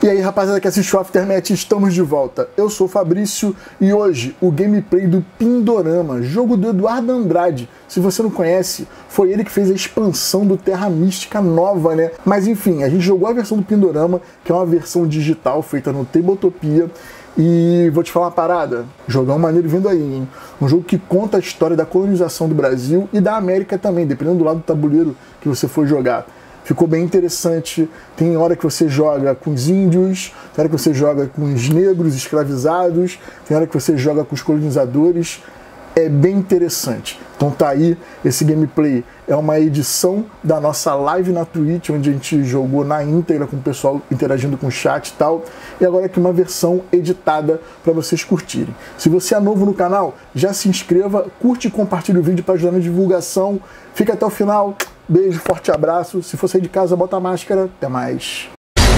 E aí, rapaziada que assiste o Aftermath, estamos de volta. Eu sou o Fabrício e hoje o gameplay do Pindorama, jogo do Eduardo Andrade. Se você não conhece, foi ele que fez a expansão do Terra Mística nova, né? Mas enfim, a gente jogou a versão do Pindorama, que é uma versão digital feita no Tabletopia. E vou te falar uma parada, jogão maneiro vindo aí, hein? Um jogo que conta a história da colonização do Brasil e da América também, dependendo do lado do tabuleiro que você for jogar. Ficou bem interessante, tem hora que você joga com os índios, tem hora que você joga com os negros escravizados, tem hora que você joga com os colonizadores, é bem interessante. Então tá aí, esse gameplay é uma edição da nossa live na Twitch, onde a gente jogou na íntegra com o pessoal interagindo com o chat e tal, e agora aqui uma versão editada para vocês curtirem. Se você é novo no canal, já se inscreva, curte e compartilhe o vídeo para ajudar na divulgação, fica até o final. Beijo, forte abraço. Se for sair de casa, bota a máscara. Até mais.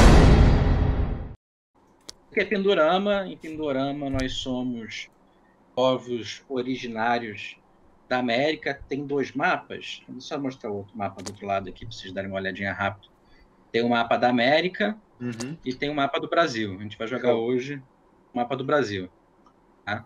É Pindorama. Em Pindorama nós somos povos originários da América. Tem dois mapas. Vou só mostrar o outro mapa do outro lado aqui para vocês darem uma olhadinha rápido. Tem o mapa da América e tem o mapa do Brasil. A gente vai jogar hoje o mapa do Brasil. Tá?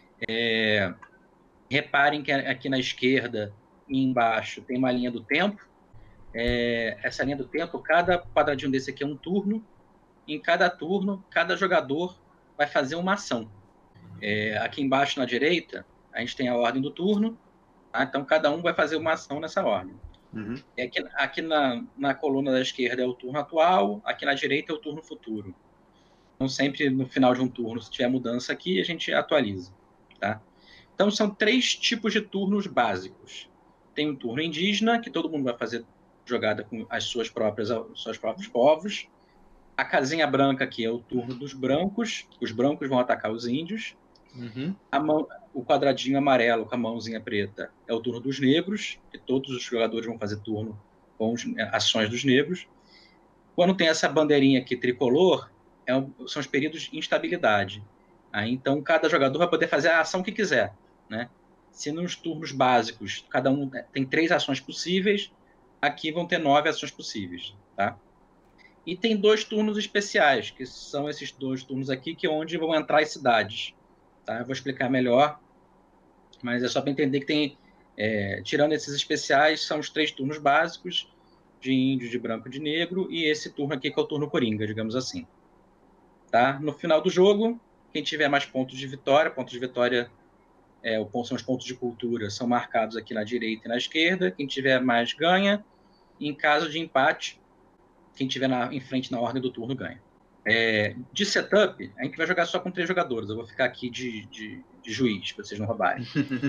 Reparem que aqui na esquerda e embaixo tem uma linha do tempo. Essa linha do tempo, cada quadradinho desse aqui é um turno. Em cada turno, cada jogador vai fazer uma ação. Aqui embaixo na direita, a gente tem a ordem do turno. Tá? Então, cada um vai fazer uma ação nessa ordem. Aqui na coluna da esquerda é o turno atual, aqui na direita é o turno futuro. Então, sempre no final de um turno, se tiver mudança aqui, a gente atualiza. Tá? Então, são três tipos de turnos básicos. Tem um turno indígena, que todo mundo vai fazer jogada com os seus próprios povos. A casinha branca aqui é o turno dos brancos. Os brancos vão atacar os índios. O quadradinho amarelo com a mãozinha preta é o turno dos negros, que todos os jogadores vão fazer turno com ações dos negros. Quando tem essa bandeirinha aqui tricolor, são os períodos de instabilidade. Então, cada jogador vai poder fazer a ação que quiser. Né? Se nos turnos básicos cada um tem 3 ações possíveis, aqui vão ter 9 ações possíveis. Tá? E tem 2 turnos especiais, que são esses 2 turnos aqui, que é onde vão entrar as cidades. Tá? Eu vou explicar melhor, mas é só para entender que tem, tirando esses especiais, são os 3 turnos básicos, de índio, de branco e de negro, e esse turno aqui que é o turno coringa, digamos assim. Tá? No final do jogo, quem tiver mais pontos de vitória são os pontos de cultura, são marcados aqui na direita e na esquerda. Quem tiver mais ganha. Em caso de empate, quem tiver em frente na ordem do turno ganha. De setup, a gente vai jogar só com 3 jogadores. Eu vou ficar aqui de juiz, para vocês não roubarem.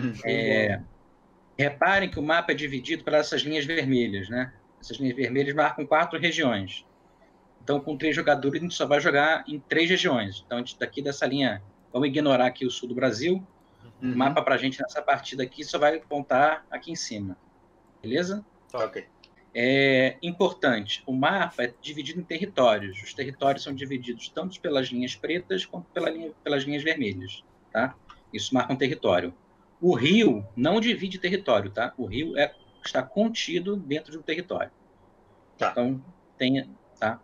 Reparem que o mapa é dividido por essas linhas vermelhas. Né? Essas linhas vermelhas marcam 4 regiões. Então, com 3 jogadores, a gente só vai jogar em 3 regiões. Então, daqui dessa linha, vamos ignorar aqui o sul do Brasil. O mapa para a gente nessa partida aqui só vai apontar aqui em cima. Beleza? Ok. Importante, o mapa é dividido em territórios. Os territórios são divididos tanto pelas linhas pretas quanto pelas linhas vermelhas. Tá? Isso marca um território. O rio não divide território. Tá? O rio está contido dentro de um território. Tá. Então, tá?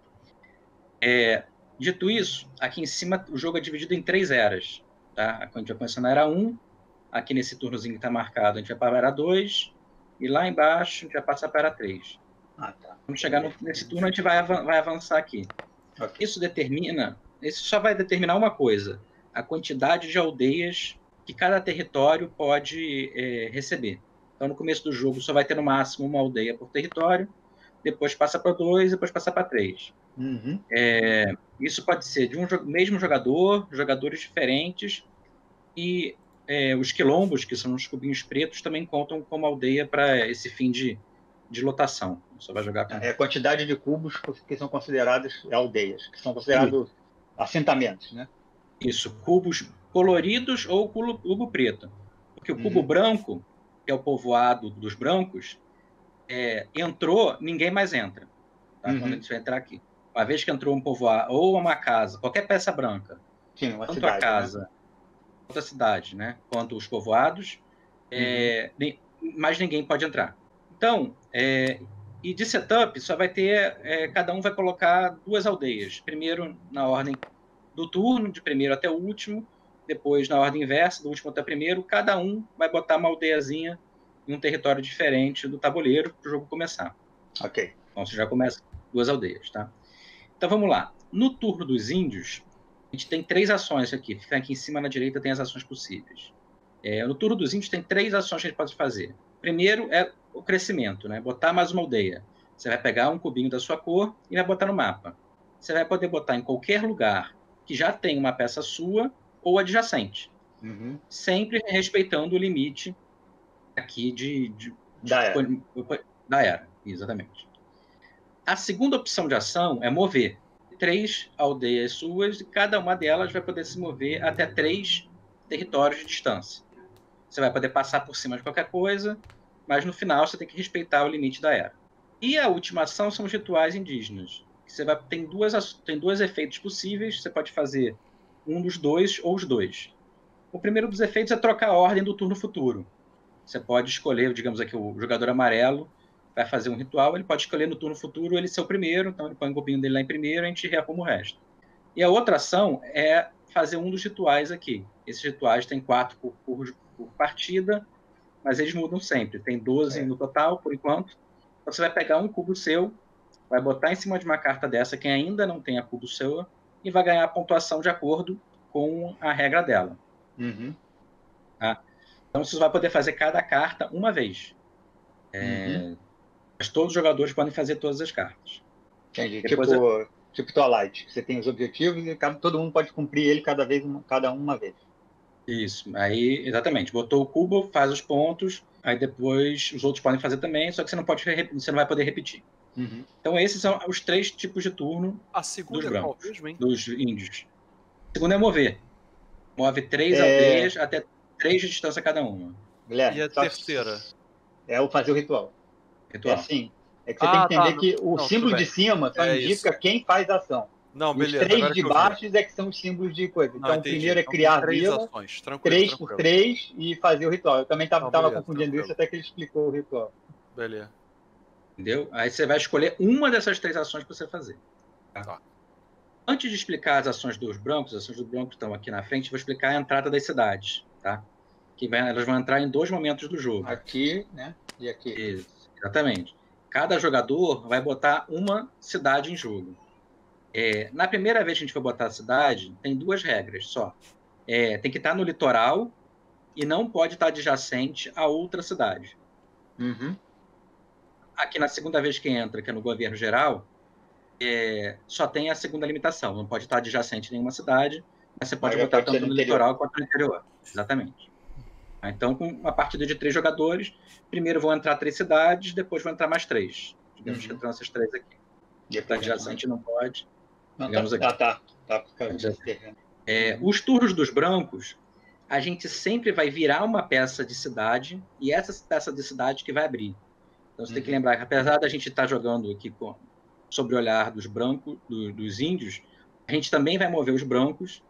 Dito isso, aqui em cima o jogo é dividido em 3 eras. Tá? A gente vai começar na era 1, aqui nesse turnozinho que está marcado, a gente vai para a era 2, e lá embaixo a gente vai passar para a era 3. Tá. Quando chegar nesse turno, a gente vai avançar aqui. Okay. Isso só vai determinar uma coisa: a quantidade de aldeias que cada território pode receber. Então, no começo do jogo, só vai ter no máximo uma aldeia por território, depois passa para 2, depois passa para 3. Isso pode ser de mesmo jogador, jogadores diferentes, e os quilombos, que são os cubinhos pretos, também contam como aldeia para esse fim de lotação. Só vai jogar com... a quantidade de cubos que são considerados aldeias, que são considerados assentamentos, né? Isso, cubos coloridos ou cubo preto. Porque o cubo branco, que é o povoado dos brancos, entrou, ninguém mais entra. Tá? Quando a gente vai entrar aqui. Uma vez que entrou um povoado, ou uma casa, qualquer peça branca, tanto cidade, a casa, né? Quanto a cidade, né? Quanto os povoados, mais ninguém pode entrar. Então, E de setup, só vai ter... cada um vai colocar 2 aldeias. Primeiro, na ordem do turno, de primeiro até o último. Depois, na ordem inversa, do último até o primeiro. Cada um vai botar uma aldeiazinha em um território diferente do tabuleiro para o jogo começar. Ok. Então, você já começa 2 aldeias, tá? Então, vamos lá. No turno dos índios, a gente tem 3 ações aqui. Fica aqui em cima na direita, tem as ações possíveis. No turno dos índios, tem 3 ações que a gente pode fazer. Primeiro é o crescimento, né? Botar mais uma aldeia. Você vai pegar um cubinho da sua cor e vai botar no mapa. Você vai poder botar em qualquer lugar que já tem uma peça sua ou adjacente. Uhum. Sempre respeitando o limite aqui da era. Exatamente. A segunda opção de ação é mover 3 aldeias suas e cada uma delas vai poder se mover até 3 territórios de distância. Você vai poder passar por cima de qualquer coisa, mas no final você tem que respeitar o limite da era. E a última ação são os rituais indígenas. Tem 2 efeitos possíveis, você pode fazer um dos 2 ou os 2. O primeiro dos efeitos é trocar a ordem do turno futuro. Você pode escolher, digamos aqui, o jogador amarelo vai fazer um ritual, ele pode escolher no turno futuro ele ser o primeiro, então ele põe o cubinho dele lá em primeiro e a gente rearruma o resto. E a outra ação é fazer um dos rituais aqui. Esses rituais tem 4 por partida, mas eles mudam sempre. Tem 12 no total, por enquanto. Então você vai pegar um cubo seu, vai botar em cima de uma carta dessa, quem ainda não tem a cubo seu, e vai ganhar a pontuação de acordo com a regra dela. Uhum. Tá? Então você vai poder fazer cada carta uma vez. Mas todos os jogadores podem fazer todas as cartas. Entendi. Depois Tipo Twilight, você tem os objetivos e todo mundo pode cumprir ele cada um uma vez. Isso. Aí, exatamente. Botou o cubo, faz os pontos, aí depois os outros podem fazer também, só que você não vai poder repetir. Uhum. Então esses são os 3 tipos de turno A segunda dos qual brancos, mesmo, hein? dos índios. O segundo é mover. Move 3 aldeias até 3 de distância cada uma. Guilherme, E a terceira? É o fazer o ritual. Ritual. É assim. É que você tem que entender que o símbolo tudo de cima só indica isso. quem faz a ação. Não, Os beleza. 3 agora de que eu vi. baixo é que são os símbolos de coisa. Então, o primeiro é Então, criar tem 3 vila, ações. 3 por 3 e fazer o ritual. Eu também estava beleza, confundindo tranquilo. isso até que ele explicou o ritual. Beleza. Entendeu? Aí você vai escolher uma dessas 3 ações para você fazer. Tá. Antes de explicar as ações dos brancos estão aqui na frente, vou explicar a entrada das cidades. Tá? Elas vão entrar em 2 momentos do jogo. Aqui, né? E aqui. Isso, exatamente. Cada jogador vai botar uma cidade em jogo. Na primeira vez que a gente for botar a cidade, tem 2 regras só. Tem que estar no litoral e não pode estar adjacente a outra cidade. Uhum. Aqui na segunda vez que entra, que é no governo geral, só tem a segunda limitação. Não pode estar adjacente a nenhuma cidade, mas você pode botar tanto no litoral quanto no interior. Exatamente. Então, com uma partida de 3 jogadores, primeiro vão entrar 3 cidades, depois vão entrar mais 3. Digamos que entram essas 3 aqui. Está adjacente não pode. Digamos aqui. Tá. Os turnos dos brancos, a gente sempre vai virar uma peça de cidade e essa peça de cidade que vai abrir. Então você tem que lembrar que apesar da gente estar jogando aqui sobre o olhar dos brancos, dos índios, a gente também vai mover os brancos.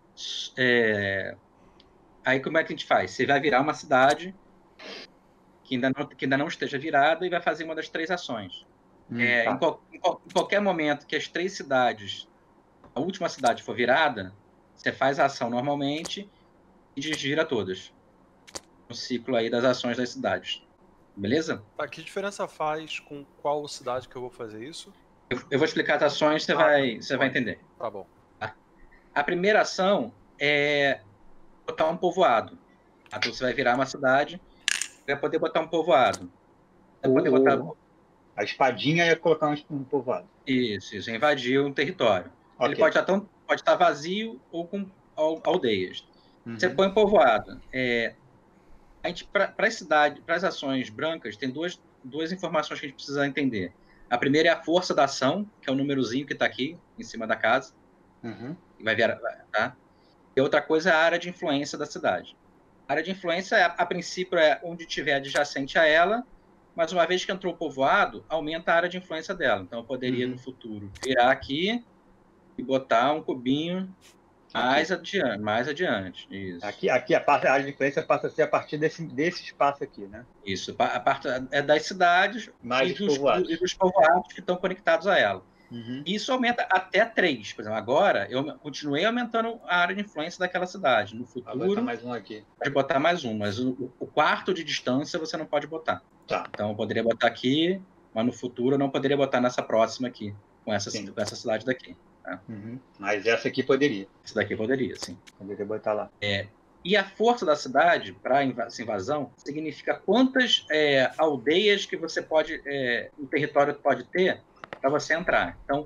Aí como é que a gente faz? Você vai virar uma cidade que ainda não esteja virada e vai fazer uma das 3 ações. Em qualquer momento que as 3 cidades, a última cidade for virada, você faz a ação normalmente e desvira todas. No ciclo aí das ações das cidades. Beleza? Tá, que diferença faz com qual cidade que eu vou fazer isso? Eu vou explicar as ações, você vai entender. Tá bom. A primeira ação é botar um povoado. Então você vai virar uma cidade e vai poder botar um povoado. Vai poder botar... A espadinha ia colocar um povoado. Isso, invadir um território. Okay. Ele pode estar vazio ou com aldeias. Você põe um povoado. A gente, para as ações brancas, tem duas informações que a gente precisa entender. A primeira é a força da ação, que é o númerozinho que está aqui, em cima da casa. Vai virar, tá? E outra coisa é a área de influência da cidade. A área de influência, a princípio, é onde estiver adjacente a ela, mas uma vez que entrou o povoado, aumenta a área de influência dela. Então, eu poderia, no futuro, virar aqui e botar um cubinho Mais adiante, isso. Aqui a área de influência passa a ser a partir desse espaço aqui, né? Isso, a parte é das cidades Mais e os povoados. e dos povoados que estão conectados a ela. Uhum. Isso aumenta até 3. Por exemplo, agora eu continuei aumentando a área de influência daquela cidade. No Vou botar futuro, mais um aqui. pode botar mais um, mas o quarto de distância você não pode botar. Tá. Então eu poderia botar aqui, mas no futuro eu não poderia botar nessa próxima aqui, com essa cidade daqui. Tá? Uhum. Mas essa aqui poderia. Essa daqui poderia, sim. Poderia botar lá. E a força da cidade para essa invasão significa quantas aldeias que você pode, o território pode ter para você entrar. Então,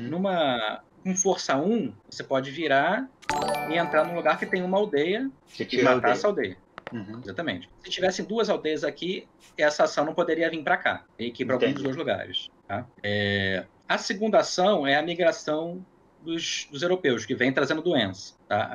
com força 1, você pode virar e entrar num lugar que tem uma aldeia e matar essa aldeia. Uhum. Exatamente. Se tivessem 2 aldeias aqui, essa ação não poderia vir para cá. Tem que ir para algum dos 2 lugares. Tá? A segunda ação é a migração dos europeus, que vem trazendo doença. Tá?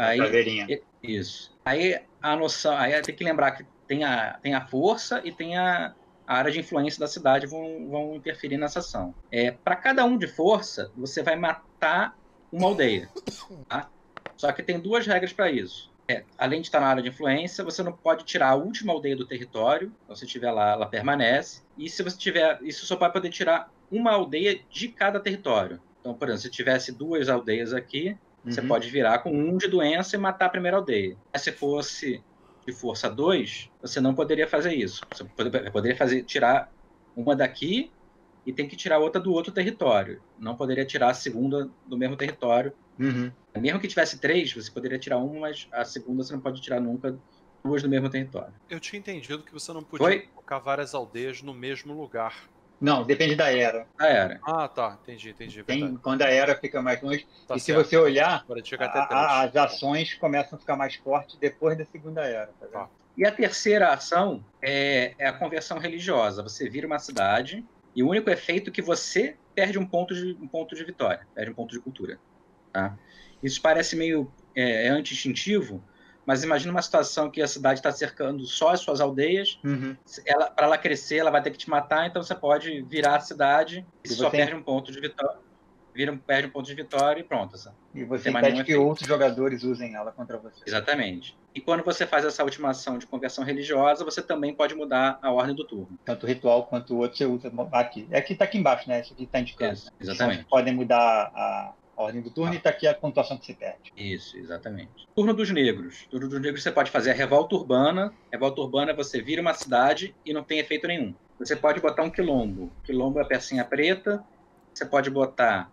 Isso. Aí a noção. Aí tem que lembrar que tem a força e tem a área de influência da cidade vão interferir nessa ação. Para cada um de força, você vai matar uma aldeia. Tá? Só que tem 2 regras para isso. Além de estar na área de influência, você não pode tirar a última aldeia do território. Então, se estiver lá, ela permanece. E se você tiver... Isso só vai poder tirar uma aldeia de cada território. Então, por exemplo, se tivesse 2 aldeias aqui, você pode virar com 1 de doença e matar a primeira aldeia. Mas se fosse de força 2, você não poderia fazer isso. Você poderia tirar uma daqui e tem que tirar outra do outro território. Não poderia tirar a segunda do mesmo território. Mesmo que tivesse 3, você poderia tirar uma, mas a segunda você não pode tirar nunca 2 do mesmo território. Eu tinha entendido que você não podia colocar várias aldeias no mesmo lugar. Não, depende da era. A era. Ah, tá. Entendi. Quando a era fica mais longe. Tá e certo. Se você olhar, Pode chegar até 3. as ações começam a ficar mais fortes depois da segunda era. Tá vendo? E a terceira ação é a conversão religiosa. Você vira uma cidade e o único efeito é que você perde um ponto de vitória, perde um ponto de cultura. Tá? Isso parece meio anti-instintivo, mas imagina uma situação que a cidade está cercando só as suas aldeias. Para ela crescer, ela vai ter que te matar, então você pode virar a cidade e só perde um ponto de vitória. Perde um ponto de vitória e pronto. E você impede que outros jogadores usem ela contra você. Exatamente. E quando você faz essa última ação de conversão religiosa, você também pode mudar a ordem do turno. Tanto o ritual quanto o outro você usa aqui. Tá aqui embaixo, né? Isso aqui tá indicando. Isso, exatamente. Então, podem mudar a ordem do turno e tá aqui a pontuação que você perde. Isso, exatamente. Turno dos negros. Turno dos negros você pode fazer a revolta urbana. Revolta urbana você vira uma cidade e não tem efeito nenhum. Você pode botar um quilombo. Quilombo é a pecinha preta. Você pode botar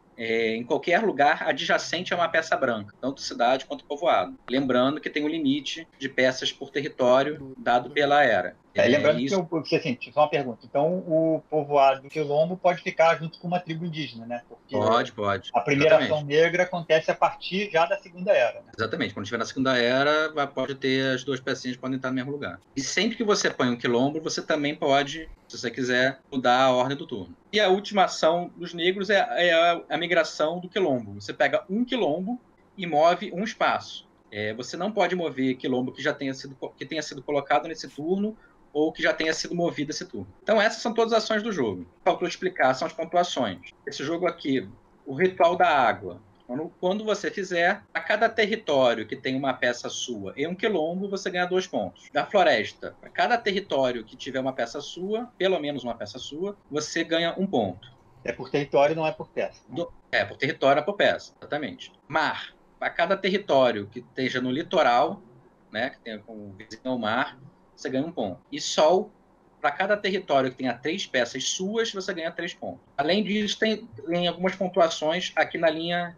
em qualquer lugar adjacente a uma peça branca, tanto cidade quanto povoado. Lembrando que tem um limite de peças por território dado pela era. Lembrando que assim, só uma pergunta. Então, o povoado do Quilombo pode ficar junto com uma tribo indígena, né? Porque pode. A primeira ação negra acontece a partir já da segunda era, né? Exatamente. Quando estiver na segunda era, pode ter as 2 pecinhas podem estar no mesmo lugar. E sempre que você põe um quilombo, você também pode, se você quiser, mudar a ordem do turno. E a última ação dos negros é a migração do quilombo. Você pega um quilombo e move um espaço. Você não pode mover quilombo que tenha sido colocado nesse turno ou que já tenha sido movido esse turno. Então essas são todas as ações do jogo. Faltou explicar, são as pontuações. Esse jogo aqui, o ritual da água. Quando você fizer, a cada território que tem uma peça sua e um quilombo, você ganha 2 pontos. Da floresta, a cada território que tiver uma peça sua, pelo menos uma peça sua, você ganha 1 ponto. É por território, não é por peça. Né? Por território, é por peça, exatamente. Mar, a cada território que esteja no litoral, né, que tenha como vizinho ao mar, você ganha 1 ponto. E sol, para cada território que tenha 3 peças suas, você ganha 3 pontos. Além disso, tem algumas pontuações aqui na linha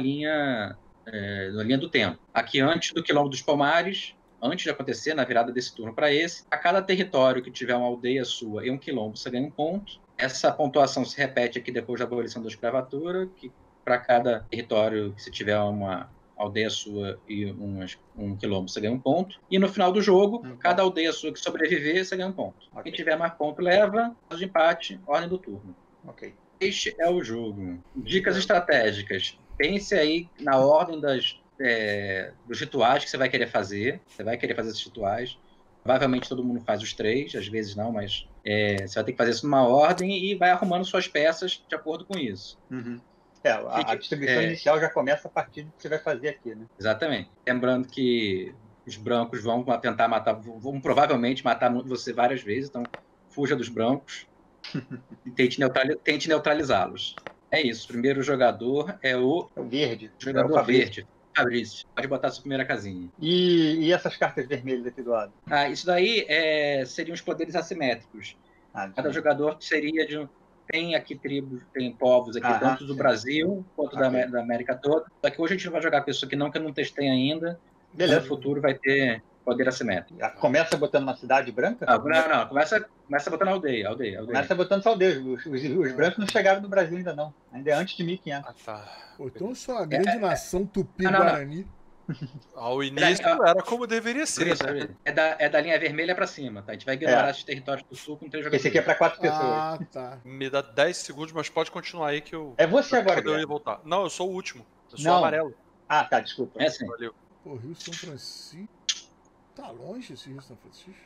do tempo. Aqui antes do Quilombo dos Palmares, antes de acontecer, na virada desse turno para esse, a cada território que tiver uma aldeia sua e um quilombo, você ganha 1 ponto. Essa pontuação se repete aqui depois da abolição da escravatura, que para cada território que se tiver uma aldeia sua e um quilombo, você ganha 1 ponto. E no final do jogo, cada aldeia sua que sobreviver, você ganha 1 ponto. Okay. Quem tiver mais ponto leva, caso de empate, ordem do turno. Ok. Este é o jogo. Dicas estratégicas. Pense aí na ordem dos rituais que você vai querer fazer. Você vai querer fazer esses rituais. Provavelmente todo mundo faz os 3, às vezes não, mas você vai ter que fazer isso numa ordem e vai arrumando suas peças de acordo com isso. Uhum. A distribuição inicial já começa a partir do que você vai fazer aqui, né? Exatamente. Lembrando que os brancos vão tentar matar, vão provavelmente matar você várias vezes, então fuja dos brancos e tente neutralizá-los. É isso. O primeiro jogador é o verde. Jogador verde. Fabrício, pode botar sua primeira casinha. E essas cartas vermelhas aqui do lado? Isso daí seriam os poderes assimétricos. Cada jogador seria de um. Tem aqui tribos, tem povos aqui, tanto do Brasil quanto da América toda. Só que hoje a gente não vai jogar pessoa que eu não testei ainda. Beleza. No futuro vai ter poder assimétrico. Começa botando uma cidade branca? Não. Começa botando aldeia. Começa botando só aldeia. Os brancos não chegaram no Brasil ainda não. Ainda é antes de 1500. Tá. Pô, então eu sou a grande nação Tupi-Guarani. Ao início era como deveria ser. É da linha vermelha pra cima, tá? A gente vai ignorar esses territórios do sul com 3 jogadores. Esse aqui é pra 4 pessoas. Ah, tá. Me dá 10 segundos, mas pode continuar aí que eu... É você agora, eu ia voltar. Não, eu sou o último. Eu sou amarelo. Ah, tá, desculpa. Sim. Valeu. Pô, Rio São Francisco. Tá longe esse Rio São Francisco?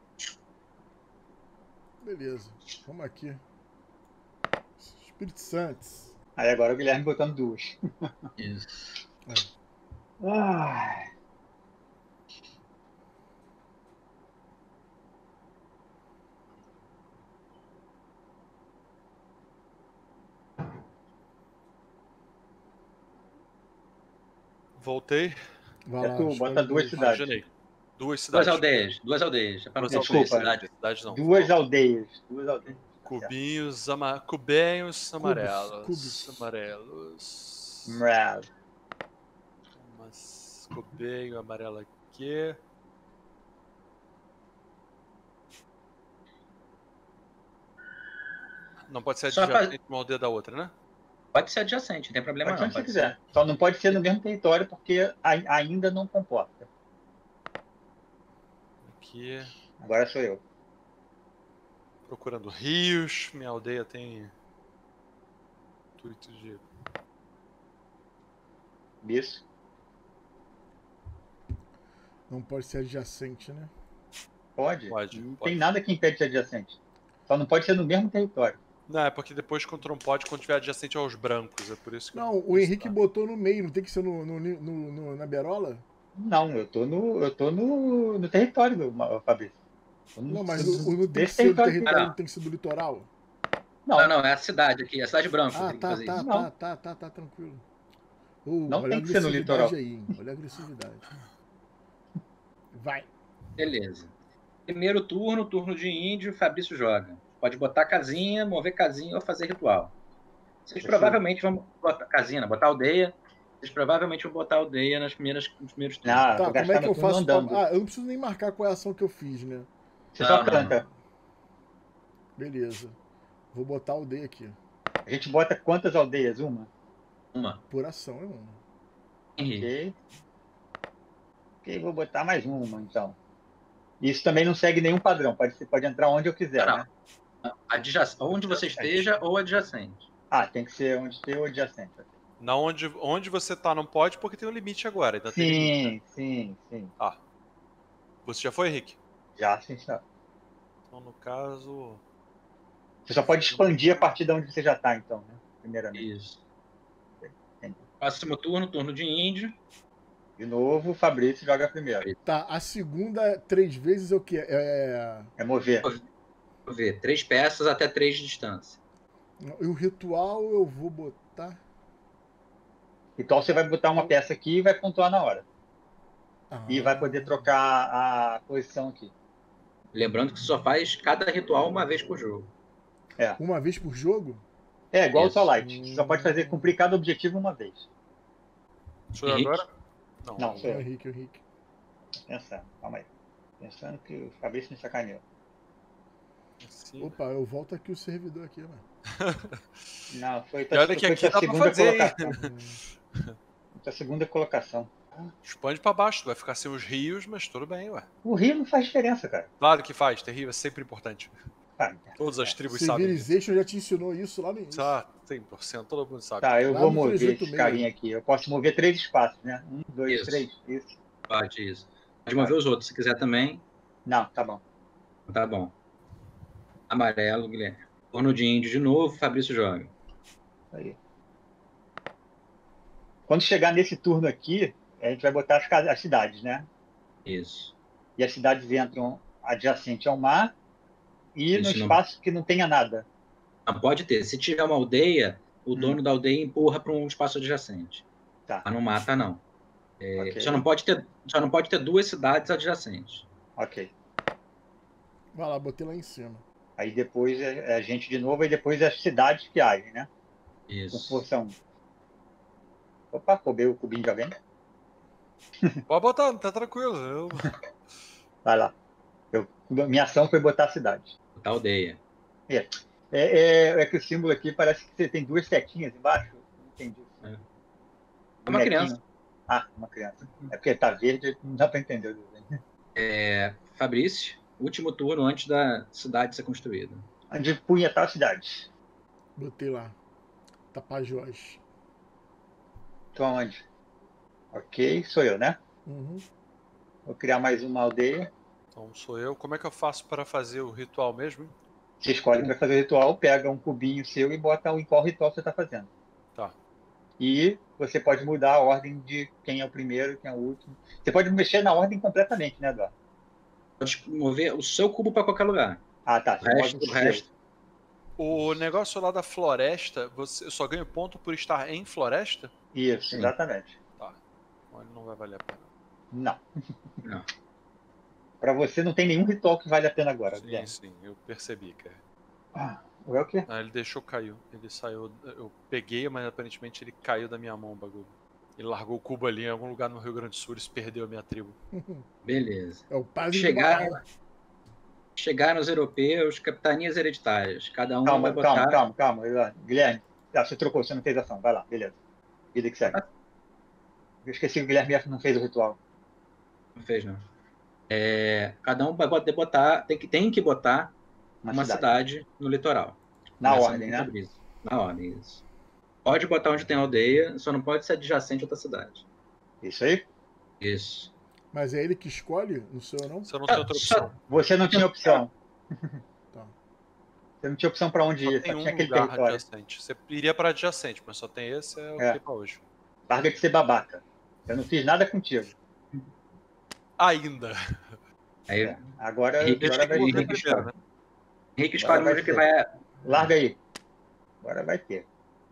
Beleza, vamos aqui. Espírito Santo. Aí agora o Guilherme botando 2. Isso. Voltei. Vai lá, bota 2 cidades. Imaginei. 2 cidades. 2 aldeias. Cidades não. 2 aldeias. 2 aldeias. Cubinhos amarelos. Mas cubinho amarelo aqui. Não pode ser adjacente uma aldeia da outra, né? Pode ser adjacente, não tem problema não. Pode ser se quiser. Só não pode ser no mesmo território porque ainda não comporta. Aqui. Agora sou eu. Procurando rios. Minha aldeia tem intuito de... Isso. Não pode ser adjacente, né? Pode. Não tem nada que impede de ser adjacente. Só não pode ser no mesmo território. Não, é porque depois quando não pode, quando tiver adjacente aos brancos. É por isso que não, o Henrique botou no meio, não tem que ser na berola? Não, eu tô no território do Fabrício. Não, mas não tem que ser do território, não tem que ser do litoral? Não, é a cidade aqui, a cidade branca. Tá, tranquilo. Não tem que ser no litoral. Aí, olha a agressividade. Vai. Beleza. Primeiro turno de índio, Fabrício joga. Pode botar casinha, mover casinha ou fazer ritual. Vocês provavelmente vão botar casinha, botar aldeia. Vocês provavelmente vão botar aldeia nos primeiros turnos. Tá, como é que eu faço? Eu não preciso nem marcar qual é a ação que eu fiz, né? Você só planta. Beleza. Vou botar aldeia aqui. A gente bota quantas aldeias? Uma? Por ação é uma. Ok, vou botar mais uma, então. Isso também não segue nenhum padrão. Pode entrar onde eu quiser, né? Onde você esteja ou adjacente. Tem que ser onde esteja ou adjacente. Não, onde você tá não pode, porque tem um limite agora. Ainda tem limite, sim. Você já foi, Henrique? Já, sim, já. Então, no caso... Você só pode expandir a partir de onde você já tá, então, né? Primeiramente. Isso. Próximo turno de índio. De novo, o Fabrício joga primeiro. Tá, a segunda 3 vezes é o que? É mover. Mover 3 peças até 3 de distância. E o ritual eu vou botar... Ritual você vai botar uma peça aqui e vai pontuar na hora. E vai poder trocar a posição aqui. Lembrando que você só faz cada ritual uma vez por jogo. Uma vez por jogo? É, igual o Solite. Você só pode cumprir cada objetivo uma vez. Sou eu agora? Não, sou eu. Henrique. Pensando, calma aí. Pensando que o Fabrício me sacaneou. Sim. Opa, eu volto aqui o servidor aqui, mano. Não, foi olha que aqui dá pra fazer, a segunda colocação. Expande pra baixo, vai ficar sem os rios, mas tudo bem, ué. O rio não faz diferença, cara. Claro que faz, ter rio é sempre importante. Todas as tribos sabem. Civilization já te ensinou isso lá no início. 100%, todo mundo sabe. Tá, eu vou mover esse carinha aqui. Eu posso mover 3 espaços, né? 1, 2, 3. Isso. Pode mover os outros, se quiser também. Não, tá bom. Tá bom. Amarelo, Guilherme. Turno de índio de novo, Fabrício joga. Aí. Quando chegar nesse turno aqui, a gente vai botar as cidades, né? Isso. E as cidades entram adjacente ao mar e no Isso não- espaço que não tenha nada. Não pode ter. Se tiver uma aldeia, o dono da aldeia empurra para um espaço adjacente. Tá. Mas não mata, não. Ok. Só não pode ter duas cidades adjacentes. Ok. Vai lá, botei lá em cima. Aí depois é a gente de novo, e depois as cidades que agem, né? Com Isso. força 1. Opa, roubei o cubinho de alguém. Pode botar, tá tranquilo. Vai lá. Minha ação foi botar a cidade. Botar aldeia. É que o símbolo aqui parece que você tem duas setinhas embaixo. Não entendi. É uma criança. Ah, uma criança. É porque tá verde, não dá pra entender o desenho. Fabrício, último turno antes da cidade ser construída. Onde punha tal cidade? Botei lá. Tapajós. Então aonde? Ok, sou eu, né? Uhum. Vou criar mais uma aldeia. Então sou eu. Como é que eu faço para fazer o ritual mesmo? Hein? Você escolhe para fazer o ritual, pega um cubinho seu e bota em qual ritual você está fazendo. Tá. E você pode mudar a ordem de quem é o primeiro, quem é o último. Você pode mexer na ordem completamente, né, Eduardo? Pode mover o seu cubo para qualquer lugar. Ah, tá. O resto. O negócio lá da floresta, eu só ganho ponto por estar em floresta? Isso, Sim. exatamente. Tá. Então ele não vai valer a pena. Não. Para você não tem nenhum ritual que vale a pena agora. Sim, eu percebi, cara. É o quê? Ele deixou, caiu. Ele saiu. Eu peguei, mas aparentemente ele caiu da minha mão o bagulho. Ele largou o cubo ali em algum lugar no Rio Grande do Sul e se perdeu a minha tribo. Beleza. É o padre do baralho. Chegaram os europeus, capitanias hereditárias. Cada um vai botar... Calma, Guilherme. Você trocou, você não fez ação. Vai lá, beleza. Vida que segue. Eu esqueci que o Guilherme não fez o ritual. Não fez, não. Cada um vai botar... Tem que botar uma cidade no litoral. Na ordem, né? Na ordem, isso. Pode botar onde tem aldeia, só não pode ser adjacente a outra cidade. Isso aí? Isso. Mas é ele que escolhe? Não sou eu, não? Você não tem outra opção. Você não tinha opção. Tá. Você não tinha opção para onde ir, só tinha aquele território. Adjacente. Você iria para adjacente, mas só tem esse, é o que para hoje. Larga de ser babaca. Eu não fiz nada contigo. Ainda. Aí, Agora Henrique escolhe onde que vai... Larga aí. Agora vai ter.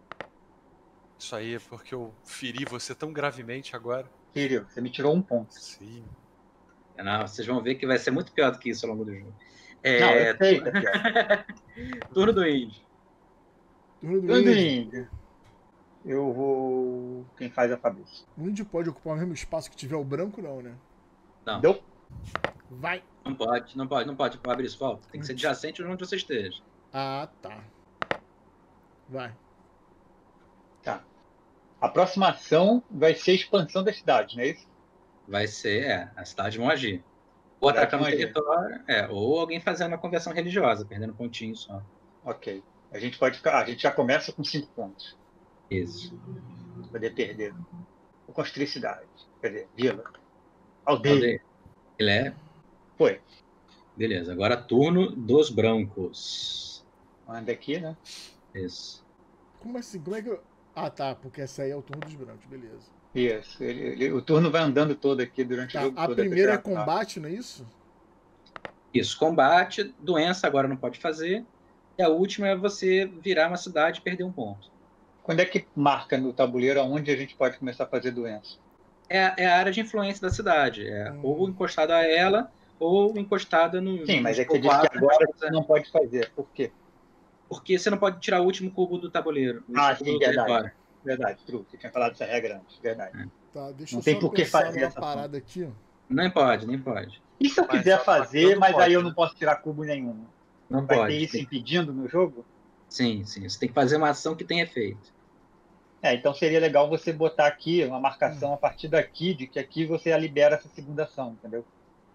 Isso aí é porque eu feri você tão gravemente agora. Feriu, você me tirou um ponto. Sim. Não, vocês vão ver que vai ser muito pior do que isso ao longo do jogo. Não, eu sei, tá pior. Turno do índio. Turno do Tudo índio. índio. Eu vou... Quem faz é a Fabrício. O índio pode ocupar o mesmo espaço que tiver o branco, não, né? Não. Deu? Vai. Não pode abrir isso, volta. Tem que ser adjacente onde você esteja. Ah, tá. Vai. Tá. A próxima ação vai ser a expansão da cidade, não é isso? Vai ser, a cidade vão agir. Ou atacando o território, ou alguém fazendo uma conversão religiosa, perdendo pontinho só. Ok. A gente já começa com 5 pontos. Isso. Pra poder perder. Vou construir cidade. Quer dizer, vila. Aldeia. Ele Foi. Beleza, agora turno dos brancos. Anda aqui, né? Isso. Como assim? Como é que eu... Ah, tá, porque essa aí é o turno dos brancos, beleza. Isso. O turno vai andando todo aqui durante o jogo A todo. primeira é combate, não é isso? Isso, combate, doença agora não pode fazer. E a última é você virar uma cidade e perder um ponto. Quando é que marca no tabuleiro aonde a gente pode começar a fazer doença? É a área de influência da cidade. Ou encostada a ela, ou encostada no... Sim, mas é que você disse que agora você não pode fazer. Por quê? Porque você não pode tirar o último cubo do tabuleiro. Sim, verdade. Verdade, true. Você tinha falado dessa regra antes. Verdade. Tá, deixa não eu tem só por que pensar fazer numa essa parada aqui, ó. Nem pode. E se eu quiser fazer, mas aí eu não posso tirar cubo nenhum? Não vai pode. ter isso impedindo no jogo? Sim. Você tem que fazer uma ação que tenha efeito. Então seria legal você botar aqui uma marcação a partir daqui, de que aqui você libera essa segunda ação, entendeu?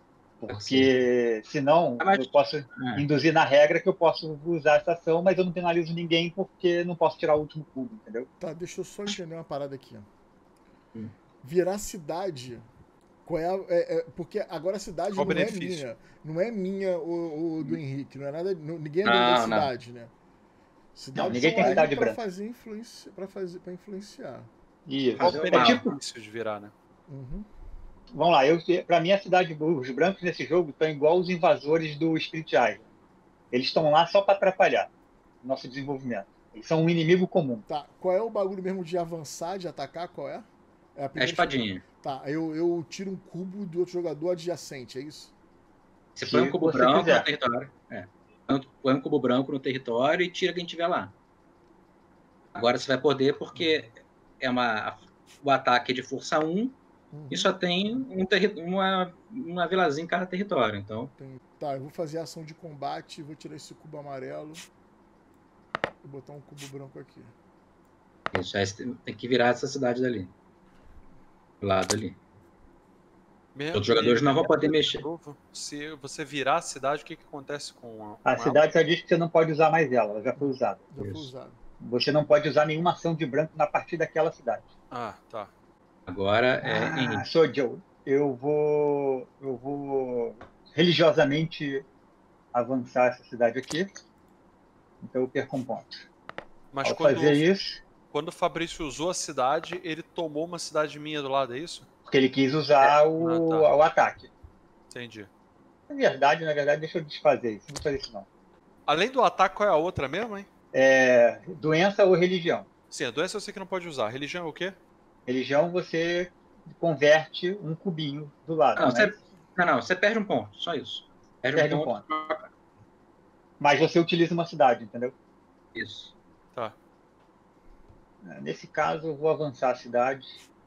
Porque senão eu posso induzir na regra que eu posso usar essa ação, mas eu não penalizo ninguém porque não posso tirar o último cubo, entendeu? Tá, deixa eu só entender uma parada aqui, ó. Virar cidade... Qual porque agora a cidade não é minha. Não é minha ou do Henrique. Não é nada. Ninguém é dono da cidade, né? Cidade ninguém tem cidade branca. Pra fazer influência. Pra influenciar. Isso. Qual o Fazer benefício de virar, né? Uhum. Vamos lá, para mim a cidade, os brancos nesse jogo estão igual os invasores do Spirit Island. Eles estão lá só para atrapalhar o nosso desenvolvimento. Eles são um inimigo comum. Tá, qual é o bagulho mesmo de avançar, de atacar? Qual é? É a É a primeira espadinha. Tá, eu tiro um cubo do outro jogador adjacente, é isso? Você Se põe um cubo você branco quiser. no território. Põe um cubo branco no território e tira quem tiver lá. Agora você vai poder, porque o ataque é de força 1 e só tem uma vilazinha em cada território. Então, Tá, eu vou fazer a ação de combate, vou tirar esse cubo amarelo e botar um cubo branco aqui. isso aí você tem que virar essa cidade dali. Do lado ali. Os jogadores não vão poder mexer. Se você virar a cidade, o que acontece com A cidade já diz que você não pode usar mais ela já foi usada. Já foi Isso. usado. Você não pode usar nenhuma ação de branco na partir daquela cidade. Ah, tá. Agora Sou Joe. Eu vou religiosamente avançar essa cidade aqui. Então eu perco um ponto. Mas Ao fazer isso, quando o Fabrício usou a cidade, ele tomou uma cidade minha do lado, é isso? porque ele quis usar o ataque. Entendi. Na verdade, deixa eu desfazer isso. Não vou fazer isso não. Além do ataque, qual é a outra mesmo, hein? Doença ou religião. Sim, a doença eu sei que não pode usar. Religião é o quê? Religião você converte um cubinho do lado. Não, você perde um ponto, só isso. Perde um ponto. Mas você utiliza uma cidade, entendeu? Isso. Tá. Nesse caso, eu vou avançar a cidade.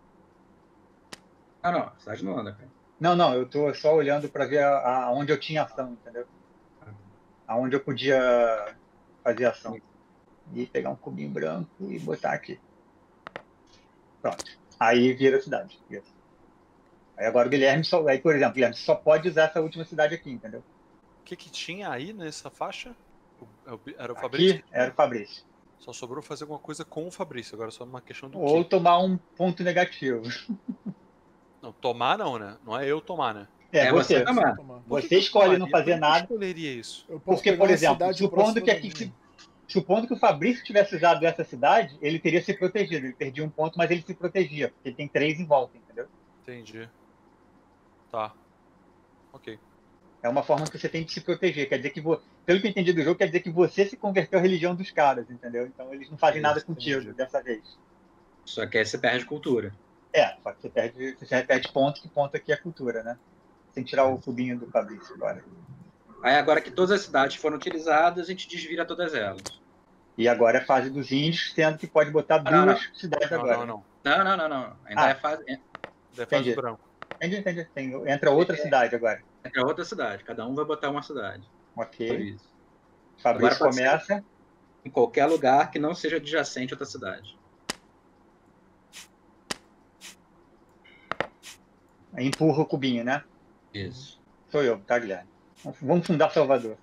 Não, a cidade não anda, cara. Não, eu tô só olhando para ver onde eu tinha ação, entendeu? Aonde eu podia fazer ação. E pegar um cubinho branco e botar aqui. Pronto. Aí vira a cidade. Isso. Aí agora o Guilherme por exemplo, o Guilherme só pode usar essa última cidade aqui, entendeu? O que tinha aí nessa faixa? Era o Fabrício? Aqui era o Fabrício. Só sobrou fazer alguma coisa com o Fabrício, agora só uma questão do Ou quê? tomar um ponto negativo. Não, tomar não, né? Não é eu tomar, né? Você tomar. Você escolhe não fazer nada. Eu escolheria isso. Porque, por exemplo, supondo que o Fabrício tivesse usado essa cidade, ele teria se protegido. Ele perdia um ponto, mas ele se protegia, porque ele tem 3 em volta, entendeu? Entendi. Tá. Ok. É uma forma que você tem de se proteger. Quer dizer que, pelo que eu entendi do jogo, quer dizer que você se converteu à religião dos caras, entendeu? Então eles não fazem nada contigo dessa vez. Só que aí você perde cultura. Só que você perde ponto, que ponto aqui é cultura, né? Sem tirar o cubinho do Fabrício agora. Aí agora que todas as cidades foram utilizadas, a gente desvira todas elas. E agora é fase dos índios, sendo que pode botar duas cidades agora. Não. Ainda é fase. Ainda é fase do branco. Entendi. Entra outra cidade agora. Entra outra cidade. Cada um vai botar uma cidade. Ok. Fabrício começa. Em qualquer lugar que não seja adjacente a outra cidade. Aí empurra o cubinho, né? Isso. Sou eu, tá, Guilherme? Vamos fundar Salvador.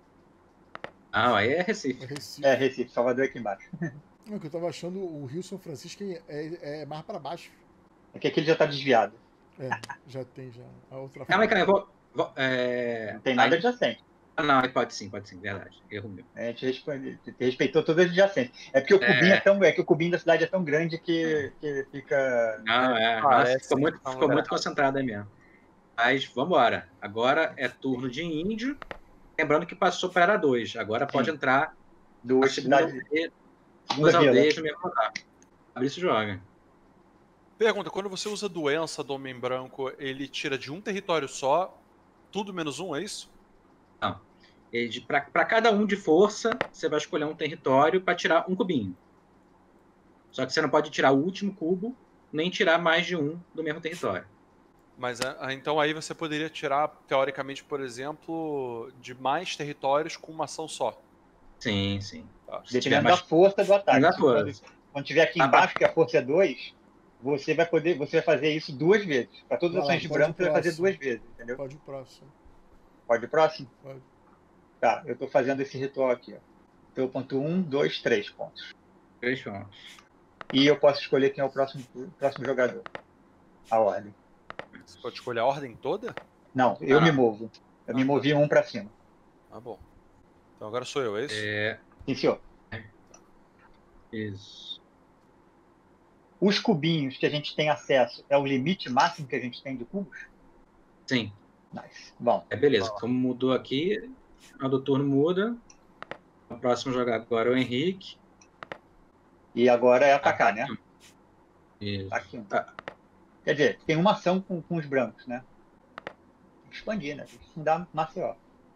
Aí é Recife. Recife. Salvador é aqui embaixo. Não, que eu tava achando o Rio São Francisco é mais pra baixo. É que aqui ele já tá desviado. Já tem a outra. Calma aí, Não tem nada adjacente. Não, pode sim, verdade. Erro meu. A gente respeitou todas as adjacentes. É porque o cubinho que o cubinho da cidade é tão grande que fica. Nossa, ficou muito concentrado aí mesmo. Mas vambora. Agora é turno de índio. Lembrando que passou para era 2. Agora pode entrar duas cidades. Duas aldeias no mesmo lugar. Fabrício joga. Pergunta, quando você usa doença do Homem Branco, ele tira de um território só, tudo menos um, é isso? Não. Para cada um de força, você vai escolher um território para tirar um cubinho. Só que você não pode tirar o último cubo, nem tirar mais de um do mesmo território. Mas então aí você poderia tirar, teoricamente, por exemplo, de mais territórios com uma ação só. Sim. Tá. Dependendo da força do ataque. Quando tiver aqui embaixo, que a força é 2, você vai fazer isso 2 vezes. Para todas as ações de branco, você vai fazer 2 vezes, entendeu? Pode ir próximo. Pode ir próximo? Pode. Tá, eu tô fazendo esse ritual aqui, ó. Então, ponto 1, 2, 3 pontos. 3 pontos. E eu posso escolher quem é o próximo jogador. A ordem. Você pode escolher a ordem toda? Não, eu me movo. Eu me movi 1 para cima. Ah, bom. Então agora sou eu, é isso? Sim, senhor. Isso. Os cubinhos que a gente tem acesso é o limite máximo que a gente tem de cubos? Sim. Nice. Bom. Beleza. Como mudou aqui, no final do turno muda. O próximo jogar agora é o Henrique. E agora é atacar, né? Isso. Aqui. Quer dizer, tem uma ação com os brancos, né? Tem que expandir, né? Tem que fundar Maceió.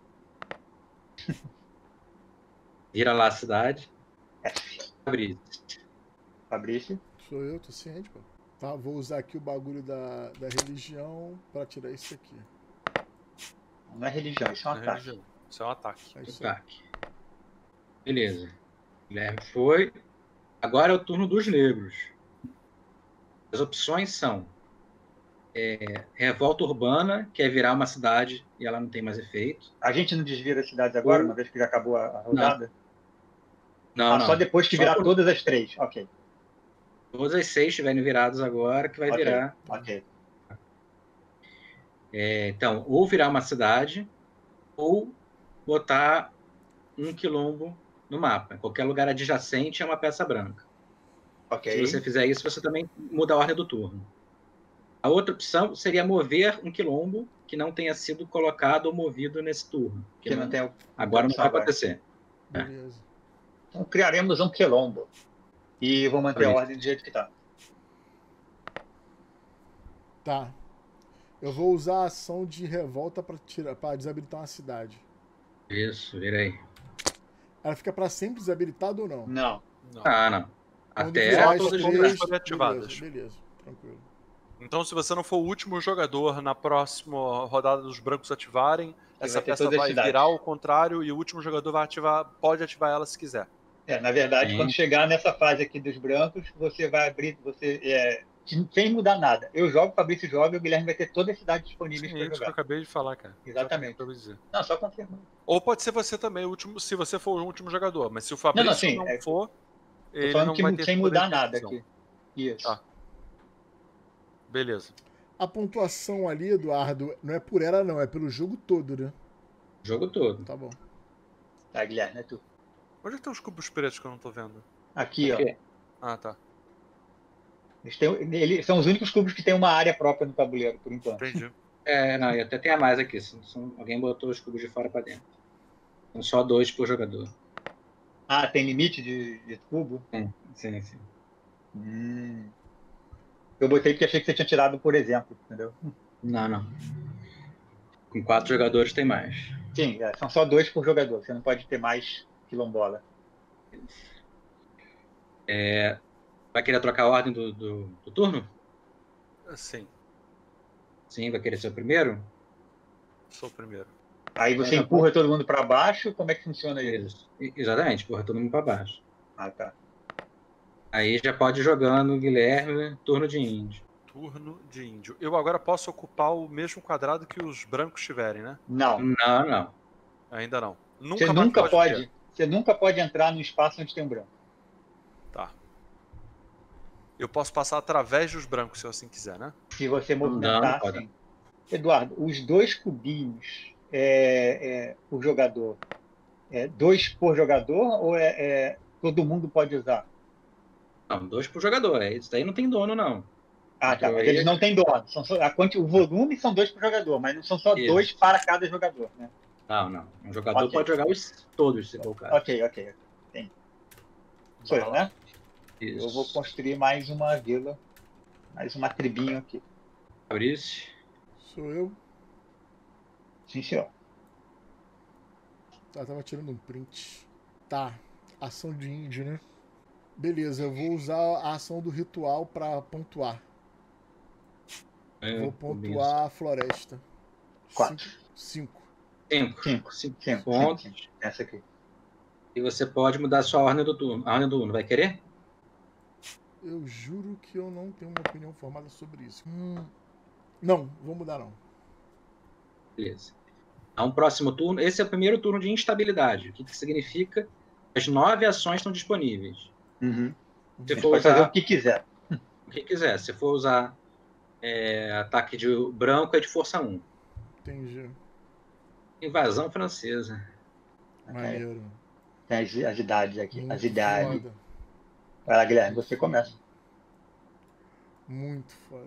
Vira lá a cidade. Fabrício. Sou eu, tô ciente, pô. Tá, vou usar aqui o bagulho da religião pra tirar isso aqui. Não é religião, isso é um ataque. Isso é um ataque. Ataque. Beleza. Guilherme foi. Agora é o turno dos negros. As opções são revolta urbana, que é virar uma cidade e ela não tem mais efeito. A gente não desvira as cidades agora, uma vez que já acabou a rodada? Não. Só depois que virar todas as 3. Ok. Todas as 6 estiverem viradas agora, que vai virar. Ok. Então, ou virar uma cidade, ou botar um quilombo no mapa. Qualquer lugar adjacente é uma peça branca. Ok. Se você fizer isso, você também muda a ordem do turno. A outra opção seria mover um quilombo que não tenha sido colocado ou movido nesse turno. Que não tem agora não vai acontecer. Beleza. Então criaremos um quilombo. E vou manter a ordem do jeito que tá. Tá. Eu vou usar a ação de revolta pra desabilitar uma cidade. Isso, vira aí. Ela fica pra sempre desabilitada ou não? Não. Não. Até todas as forem ativadas. Beleza, tranquilo. Então, se você não for o último jogador na próxima rodada dos brancos ativarem, essa peça vai virar ao contrário e o último jogador pode ativar ela se quiser. Na verdade, quando chegar nessa fase aqui dos brancos, você vai abrir, sem mudar nada. Eu jogo, o Fabrício joga e o Guilherme vai ter toda a cidade disponível para jogar. Isso que eu acabei de falar, cara. Exatamente. Não, só confirmando. Ou pode ser você também, se você for o último jogador. Mas se o Fabrício não for, ele não vai ter sem mudar nada aqui. Isso. Tá. Beleza. A pontuação ali, Eduardo, não é por ela não, é pelo jogo todo, né? Jogo todo. Tá bom. Tá, Guilherme, é tu. Onde estão os cubos pretos que eu não tô vendo? Aqui, ó. Ah, tá. Eles são os únicos cubos que tem uma área própria no tabuleiro, por enquanto. Entendi. Não, e até tem a mais aqui. Alguém botou os cubos de fora para dentro. São só 2 por jogador. Ah, tem limite de cubo? Sim. Eu botei porque achei que você tinha tirado por exemplo, entendeu? Não. Com 4 jogadores tem mais. Sim, são só 2 por jogador. Você não pode ter mais quilombola. Vai querer trocar a ordem do turno? Sim. Sim, vai querer ser o primeiro? Sou o primeiro. Aí você empurra todo mundo para baixo? Como é que funciona isso? Exatamente, empurra todo mundo para baixo. Ah, tá. Aí já pode ir jogando, Guilherme, turno de índio. Turno de índio. Eu agora posso ocupar o mesmo quadrado que os brancos tiverem, né? Não. Ainda não. Você nunca pode entrar no espaço onde tem um branco. Tá. Eu posso passar através dos brancos, se eu assim quiser, né? Se você movimentar, sim. Eduardo, os 2 cubinhos por jogador, 2 por jogador ou todo mundo pode usar? Não, 2 por jogador. Isso daí não tem dono, não. Ah, tá. Mas eles não têm dono. O volume são 2 por jogador, mas não são só 2 para cada jogador, né? Não. Um jogador pode jogar todos, se for o caso. Ok. Tem. Sou eu, né? Isso. Eu vou construir mais uma vila, mais uma tribinha aqui. Fabrício? Sou eu. Sim, senhor. Tá, tava tirando um print. Tá, ação de índio, né? Beleza, eu vou usar a ação do ritual pra pontuar. Vou pontuar a floresta. 4. 5 pontos. Essa aqui. E você pode mudar a sua ordem do turno. A ordem do turno, vai querer? Eu juro que eu não tenho uma opinião formada sobre isso. Não, vou mudar não. Beleza. Há um próximo turno. Esse é o primeiro turno de instabilidade. O que significa? As 9 ações estão disponíveis. Você pode fazer o que quiser. O que quiser. Se for usar ataque de branco, é de força 1. Entendi. Invasão francesa. Maneiro. Tem as idades aqui. Muito as idades. Foda. Vai lá, Guilherme, você começa. Muito foda.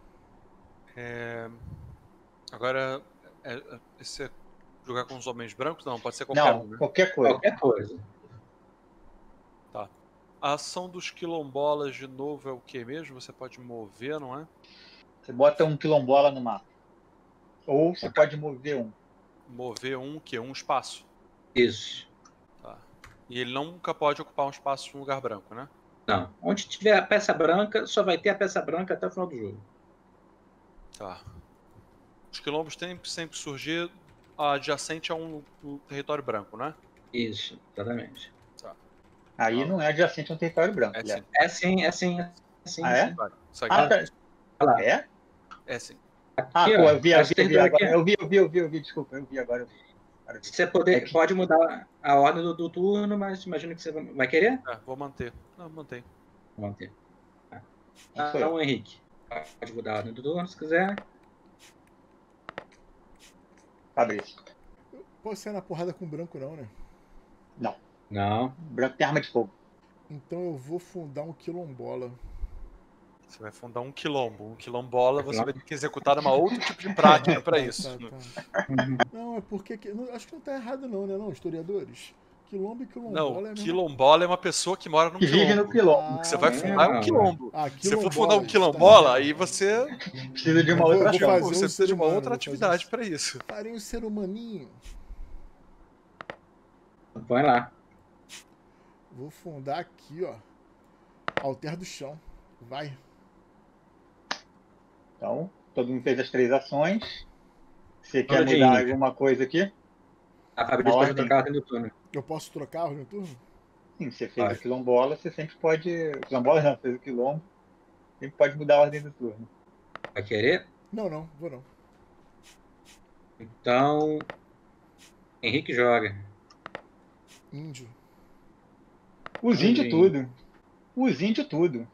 Agora, esse jogar com os homens brancos? Não, pode ser qualquer um, né? Qualquer coisa. Qualquer coisa. Tá. A ação dos quilombolas, de novo, é o que mesmo? Você pode mover, não é? Você bota um quilombola no mapa. Ou você pode mover um. Mover um, que é um espaço. Isso. Tá. E ele nunca pode ocupar um espaço em um lugar branco, né? Não. Onde tiver a peça branca, só vai ter a peça branca até o final do jogo. Tá. Os quilombos têm sempre surgir adjacente a um território branco, né? Isso, exatamente. Tá. Aí não é adjacente a um território branco. É sim. Ah, é? Sim. Tá. É? É sim. Aqui, eu vi agora. Eu vi, desculpa, eu vi agora. Você pode mudar a ordem do turno, mas imagino que você vai querer? Vou manter. Não, mantém. Vou manter. Então, Henrique, pode mudar a ordem do turno, se quiser. Fabrício. Posso sair na porrada com branco não, né? Não. Branco tem arma de fogo. Então eu vou fundar um quilombola. Você vai fundar um quilombo. Um quilombola, você vai ter que executar uma outro tipo de prática para isso. Tá. Não, é porque... acho que não tá errado não, né? Não, historiadores? Quilombo e quilombola não, quilombola é uma pessoa que mora num quilombo. Vive no quilombo. O que você vai fundar é um quilombo. Se você for fundar um quilombola, aí você precisa de uma outra ação. Você precisa de uma outra atividade para isso. Farei um ser humaninho. Vai lá. Vou fundar aqui, ó. Alter do chão. Vai. Então, todo mundo fez as 3 ações. Você quer mudar alguma coisa aqui? A Fabrício pode trocar a ordem do turno. Eu posso trocar a ordem do turno? Sim, você fez o quilombola, você sempre pode... Quilombola não, fez o quilombo. Sempre pode mudar a ordem do turno. Vai querer? Não, vou não. Então, Henrique joga. Índio. Os índios tudo.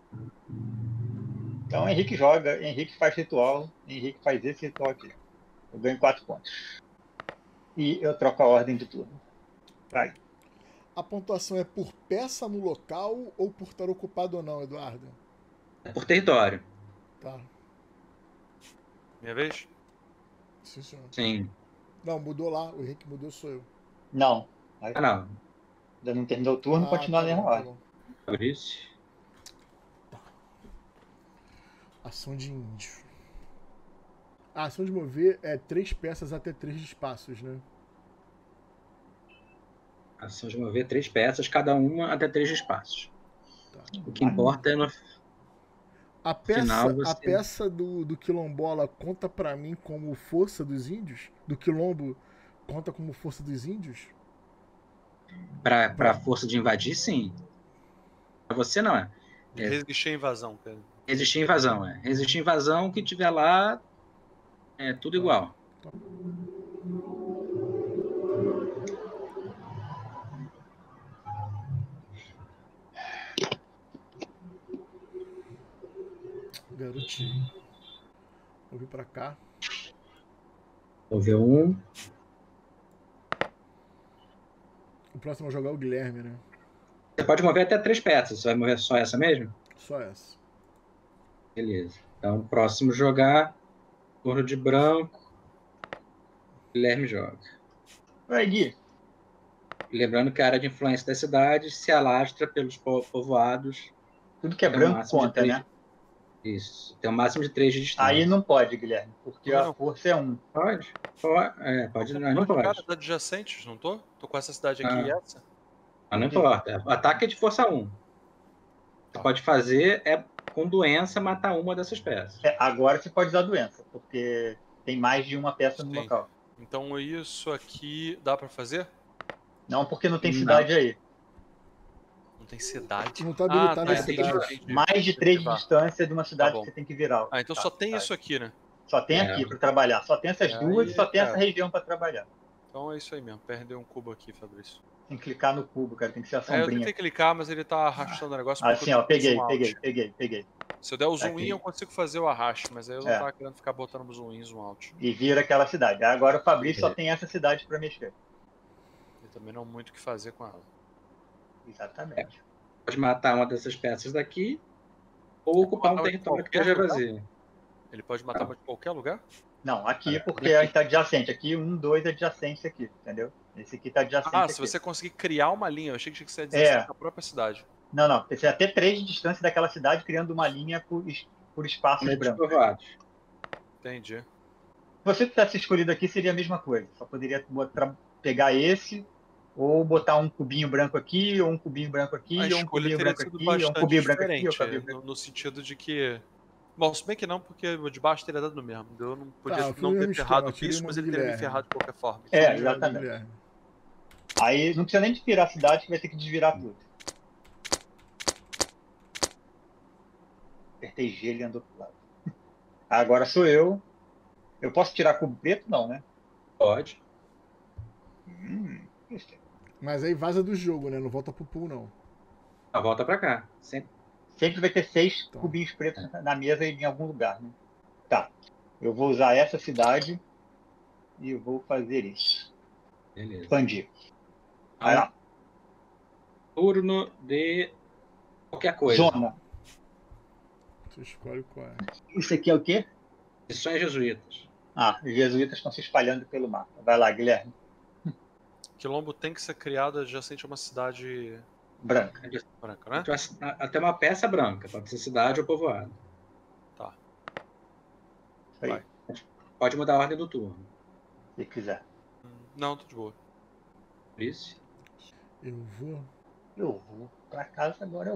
Então Henrique joga, Henrique faz ritual, Henrique faz esse ritual aqui. Eu ganho 4 pontos. E eu troco a ordem de turno. Vai. A pontuação é por peça no local ou por estar ocupado ou não, Eduardo? É por território. Tá. Minha vez? Sim, senhor. Sim. Não, mudou lá. O Henrique mudou, sou eu. Não. Não. Ainda não terminou o turno, continua na mesma ordem. Fabrício. Ação de índio. A ação de mover é 3 peças até 3 espaços, né? Ação de mover 3 peças, cada uma até 3 espaços. Tá. O que importa é no final você... A peça do quilombola conta pra mim como força dos índios? Do quilombo conta como força dos índios? Pra força de invadir, sim. Pra você não é. Resistir à invasão, cara. Resistir à invasão, é. Resistir à invasão, o que tiver lá é tudo igual. Tá. Garotinho. Vou vir pra cá. Vou ver um. O próximo a jogar é o Guilherme, né? Você pode mover até 3 peças. Você vai mover só essa mesmo? Só essa. Beleza. Então, o próximo jogar, turno de branco, Guilherme joga. Vai, Gui. Lembrando que a área de influência da cidade se alastra pelos povoados. Tudo que é branco conta, né? Isso. Tem um máximo de 3 de distância. Aí não pode, Guilherme, porque a força é 1. Pode. Pode, não pode. Cara, adjacentes, não tô? Tô com essa cidade aqui e essa. Não importa. O ataque é de força 1. Você pode fazer com doença matar uma dessas peças. Agora você pode usar doença, porque tem mais de uma peça no local. Então isso aqui dá pra fazer? Não, porque não tem cidade aí. Não tem cidade? Não tá habilitado a cidade. Mais de 3 de distância de uma cidade que você tem que virar. Então só tem isso aqui, né? Só tem aqui pra trabalhar. Só tem essas duas e só tem essa região pra trabalhar. Então é isso aí mesmo. Perdeu um cubo aqui, Fabrício. Tem que clicar no cubo, cara. Tem que ser a sombrinha. Eu tentei clicar, mas ele tá arrastando o negócio. Assim, ó. Peguei. Se eu der o zoom in, eu consigo fazer o arraste, mas aí eu não tava querendo ficar botando o zoom in, zoom out. E vira aquela cidade. Agora o Fabrício só tem essa cidade pra mexer. E também não muito o que fazer com ela. Exatamente. Pode matar uma dessas peças daqui. Ou ocupar um território que esteja vazio. Ele pode matar de qualquer lugar? Não, aqui porque a gente tá adjacente. Aqui 1, 2 adjacente aqui, entendeu? Esse aqui tá adjacente. Ah, se você conseguir criar uma linha, eu achei que você ia dizer a própria cidade. Não. Precisa até 3 de distância daquela cidade, criando uma linha por espaços brancos. Entendi. Se você tivesse escolhido aqui, seria a mesma coisa. Só poderia pegar esse, ou botar um cubinho branco aqui, ou um cubinho branco aqui, ou um cubinho branco aqui, ou um cubinho branco aqui. No sentido de que... Bom, se bem que não, porque o de baixo teria dado no mesmo. Eu não podia não ter ferrado o bicho, mas ele teria me ferrado de qualquer forma. Exatamente. Aí não precisa nem desvirar a cidade, que vai ter que desvirar tudo. Apertei G, ele andou pro lado. Agora sou eu. Eu posso tirar cubo preto? Não, né? Pode. Mas aí vaza do jogo, né? Não volta pro pool, não. Volta pra cá. Sempre vai ter 6 cubinhos pretos na mesa em algum lugar, né? Tá. Eu vou usar essa cidade e vou fazer isso. Beleza. Expandir. Vai lá. Turno de qualquer coisa. Zona. Você escolhe qual é. Isso aqui é o quê? Missões jesuítas. Os jesuítas estão se espalhando pelo mapa. Vai lá, Guilherme. Quilombo tem que ser criado adjacente a uma cidade... branca, né? Até uma peça branca, pode ser cidade ou povoado. Tá. Vai. Pode mudar a ordem do turno. Se quiser. Não, tô de boa. Isso. Eu vou pra casa agora.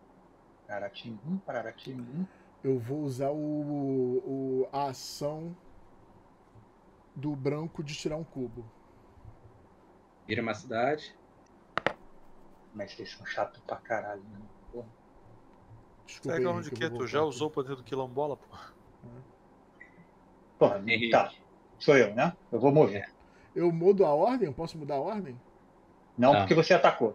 Paratimbu. Eu vou usar a ação do branco de tirar um cubo. Vira uma cidade. Mas vocês são chatos pra caralho, né? Porra. Desculpa, Pega onde que tu já usou o poder do quilombola, porra? Porra, tá. Sou eu, né? Eu vou mover. Eu mudo a ordem? Eu posso mudar a ordem? Não, porque você atacou.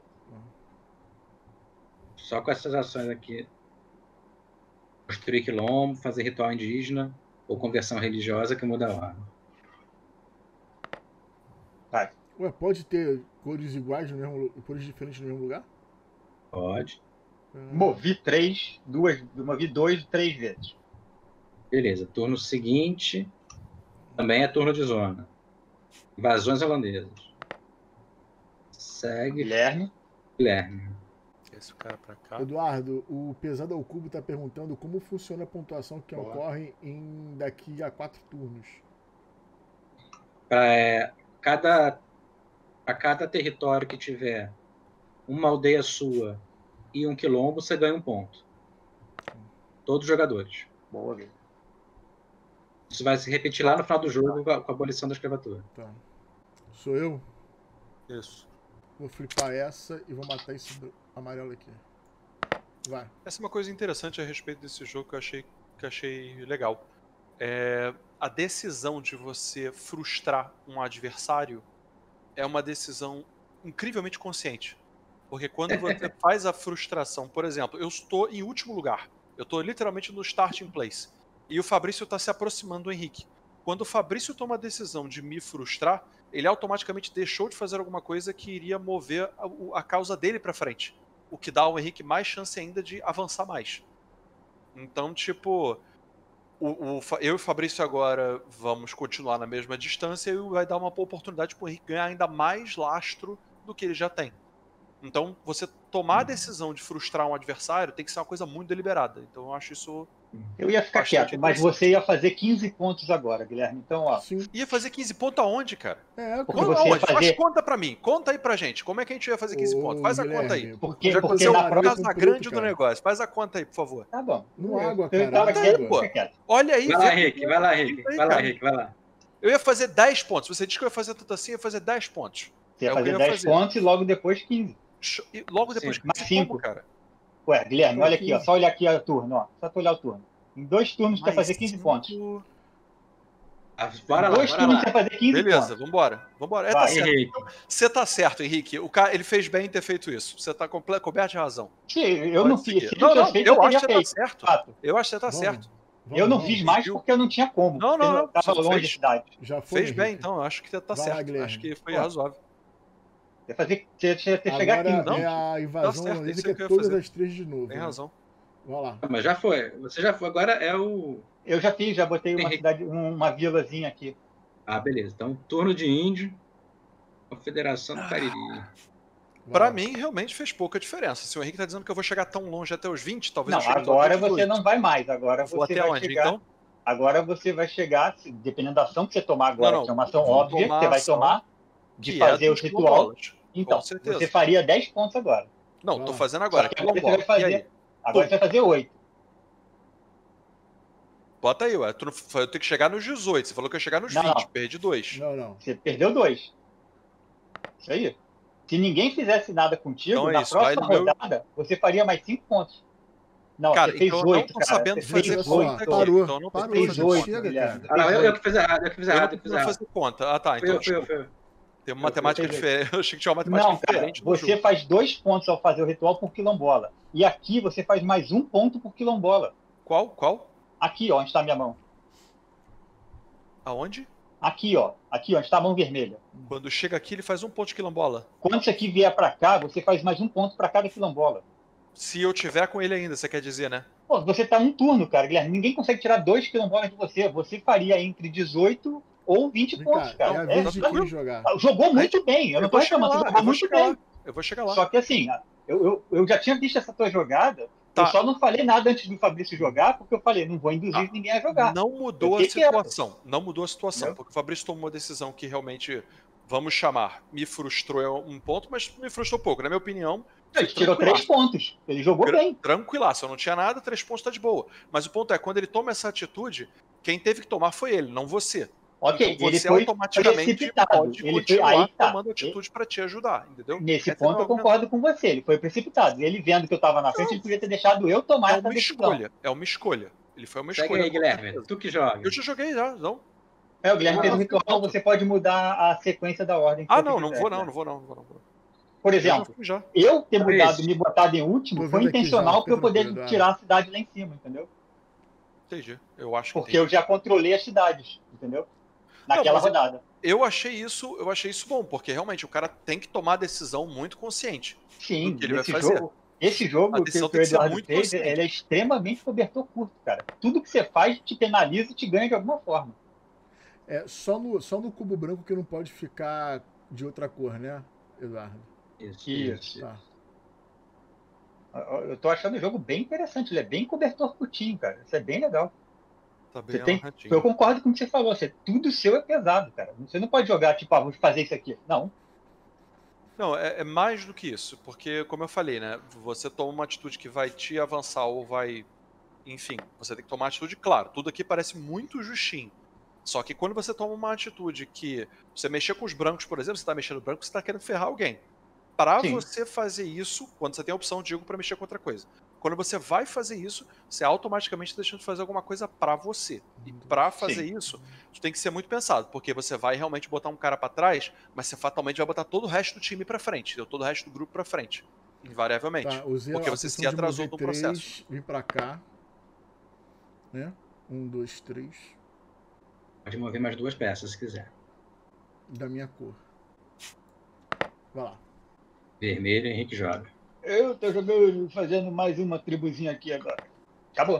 Só com essas ações aqui. Construir quilombo, fazer ritual indígena ou conversão religiosa que muda a ordem. Vai. Ué, pode ter cores iguais no mesmo, cores diferentes no mesmo lugar? Pode. Movi 2, 3 vezes. Beleza. Turno seguinte também é turno de zona. Invasões holandesas. Segue. Guilherme. Esse cara pra cá. Eduardo, o Pesado ao Cubo tá perguntando como funciona a pontuação que ocorre daqui a 4 turnos. A cada território que tiver uma aldeia sua e um quilombo, você ganha um ponto. Todos os jogadores. Boa, vida. Isso vai se repetir lá no final do jogo com a abolição da escravatura. Tá. Sou eu? Isso. Vou flipar essa e vou matar esse amarelo aqui. Vai. Essa é uma coisa interessante a respeito desse jogo que eu achei legal. A decisão de você frustrar um adversário é uma decisão incrivelmente consciente. Porque quando você faz a frustração, por exemplo, eu estou em último lugar. Eu estou literalmente no starting place. E o Fabrício está se aproximando do Henrique. Quando o Fabrício toma a decisão de me frustrar, ele automaticamente deixou de fazer alguma coisa que iria mover a causa dele para frente. O que dá ao Henrique mais chance ainda de avançar mais. Então, tipo... eu e o Fabrício agora vamos continuar na mesma distância e vai dar uma oportunidade para o Henrique ganhar ainda mais lastro do que ele já tem. Então, você tomar a decisão de frustrar um adversário tem que ser uma coisa muito deliberada. Então, eu acho isso... Eu ia ficar quieto, mas você ia fazer 15 pontos agora, Guilherme. Então, ó... Sim. Ia fazer 15 pontos aonde, cara? Porque você ia fazer... Faz conta pra mim. Conta aí pra gente. Como é que a gente ia fazer 15 pontos? Faz Guilherme, a conta aí. Porque já na próxima grande do negócio. Faz a conta aí, por favor. Tá bom. No água, eu cara. Olha aí. Vai lá, Henrique. Vai lá. Eu ia fazer 10 pontos. Você disse que eu ia fazer tanto assim, eu ia fazer 10 pontos. Você ia fazer 10 pontos e logo depois 15. E logo depois 15, mais 5, cara. Ué, Guilherme, olha aqui, ó. Só olhar aqui o turno, ó. Só tu olhar o turno. Em 2 turnos você vai fazer 15 pontos. Bora lá, 2 turnos você vai fazer 15 pontos. Beleza, vambora. Tá certo. Você tá certo, Henrique. O cara, ele fez bem em ter feito isso. Você tá coberto de razão. Eu não fiz. Eu acho que você tá certo. Eu acho que você tá certo. Eu não fiz mais porque eu não tinha como. Não. Tava longe da cidade. Já foi, fez bem, então. Eu acho que você tá certo. Acho que foi razoável. Você ia ter chegar aqui. É a invasão holandesa que é todas as 3 de novo. Tem razão. Vai lá. Mas já foi. Você já foi. Agora é o... Eu já fiz, já botei uma cidade, uma vilazinha aqui. Ah, beleza. Então, turno de índio. Confederação do Cariri. Pra mim, realmente fez pouca diferença. Se o Henrique tá dizendo que eu vou chegar tão longe até os 20, talvez Não, eu chegue agora até os você 18. não vai mais. Agora Vou você até vai onde, chegar. então? Agora você vai chegar, dependendo da ação que você tomar agora, Não, que é uma ação vou óbvia, que você vai ação tomar de que fazer é o dos ritual. quilombolas. Então, Com certeza. você faria 10 pontos agora. Não, tô fazendo Só agora. que agora você vai Quilombola. E aí? fazer. Agora você vai fazer 8. Bota aí, ué. Eu tenho que chegar nos 18. Você falou que eu ia chegar nos 20. Não. Perdi 2. Não. Você perdeu 2. Isso aí. Se ninguém fizesse nada contigo, Então é na isso, vai próxima no meu- rodada, você faria mais 5 pontos. Não, Cara, você fez então eu não 8, tô cara. sabendo Você fazer fez conta 8. aqui. Parou, Então eu não tô parou, fez fazendo 8, conta. Guilherme. Ah, não, eu que fiz errado. Eu que fiz Eu não errado. tô precisando fazer conta. Ah, tá. Então desculpa. Tem uma matemática fiz diferente. Eu achei que tinha uma matemática Não, cara, diferente no você jogo. faz 2 pontos ao fazer o ritual por quilombola. E aqui você faz mais 1 ponto por quilombola. Qual? Aqui, ó, onde está a minha mão. Aonde? Aqui, ó, onde está a mão vermelha. Quando chega aqui, ele faz um ponto de quilombola. Quando isso aqui vier pra cá, você faz mais 1 ponto pra cada quilombola. Se eu tiver com ele ainda, você quer dizer, né? Pô, você tá um turno, cara, Guilherme. Ninguém consegue tirar 2 quilombolas de você. Você faria entre 18 ou 20 Vem pontos, cá, é cara. a vez de quem jogar. Jogou muito bem. Eu não tô reclamando, você jogou muito bem. Eu vou chegar lá. Só que assim, eu já tinha visto essa tua jogada. Tá. Eu só não falei nada antes do Fabrício jogar, porque eu falei, não vou induzir ninguém a jogar. Não mudou a situação. Não mudou a situação. Entendeu? Porque o Fabrício tomou uma decisão que realmente, vamos chamar, me frustrou um ponto, mas me frustrou pouco. Na minha opinião, Ele tirou 3 pontos. Ele jogou bem. Tranquilaço, eu não tinha nada, 3 pontos tá de boa. Mas o ponto é, quando ele toma essa atitude, quem teve que tomar foi ele, não você. Ok, Então ele você foi automaticamente precipitado. pode Ele continuar foi, aí tá. tomando atitude pra te ajudar, entendeu? Nesse Essa ponto é eu concordo com você. Ele foi precipitado. Ele vendo que eu tava na frente, ele podia ter deixado eu tomar essa decisão. É uma escolha. Ele foi uma Segue escolha. aí, Guilherme. Tu que joga. Eu já joguei já, não? O Guilherme fez um ritual, você pode mudar a sequência da ordem. Não vou não. Por exemplo, eu ter mudado, me botado em último, foi intencional para eu poder tirar a cidade lá em cima, entendeu? Entendi. Eu acho que porque eu já controlei as cidades, entendeu? Naquela rodada. Eu achei isso bom, porque realmente o cara tem que tomar a decisão muito consciente. Sim, do que ele vai fazer. Esse jogo que o Eduardo fez, ele é extremamente cobertor curto, cara. Tudo que você faz te penaliza e te ganha de alguma forma. É só no cubo branco que não pode ficar de outra cor, né, Eduardo? Isso. Tá. Eu tô achando o jogo bem interessante, ele é bem cobertor curtinho, cara. Isso é bem legal. Tá bem eu concordo com o que você falou, tudo seu é pesado, cara. Você não pode jogar, tipo, vou fazer isso aqui. Não. Não, é mais do que isso, porque, como eu falei, né, você toma uma atitude que vai te avançar ou vai... Enfim, você tem que tomar uma atitude, claro, tudo aqui parece muito justinho. Só que quando você toma uma atitude que... Você mexer com os brancos, por exemplo, você tá mexendo branco, você tá querendo ferrar alguém. Para você fazer isso, quando você tem a opção, digo, para mexer com outra coisa. Quando você vai fazer isso, você automaticamente está deixando de fazer alguma coisa para você. E para fazer isso, isso tem que ser muito pensado, porque você vai realmente botar um cara para trás, mas você fatalmente vai botar todo o resto do time para frente, todo o resto do grupo para frente, invariavelmente. Tá, porque você se atrasou no processo. Vim para cá, né? 1, 2, 3. Pode mover mais 2 peças se quiser. Da minha cor. Vai lá. Vermelho, Henrique joga. Eu tô jogando, fazendo mais uma tribuzinha aqui agora. Acabou.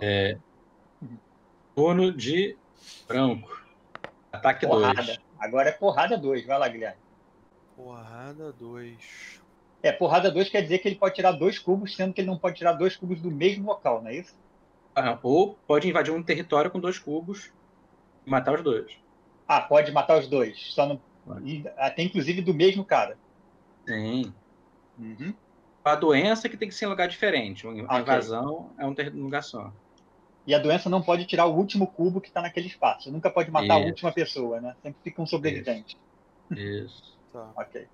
Turno de branco. Ataque 2. Agora é porrada 2. Vai lá, Guilherme. Porrada 2. Porrada 2 quer dizer que ele pode tirar 2 cubos, sendo que ele não pode tirar 2 cubos do mesmo local, não é isso? Ou pode invadir um território com 2 cubos e matar os 2. Pode matar os 2. Só não... Até inclusive do mesmo cara. Sim. A doença que tem que ser em lugar diferente. A invasão é um lugar só. E a doença não pode tirar o último cubo que está naquele espaço. Nunca pode matar a última pessoa, né? Sempre fica um sobrevivente. Isso. Tá. Ok.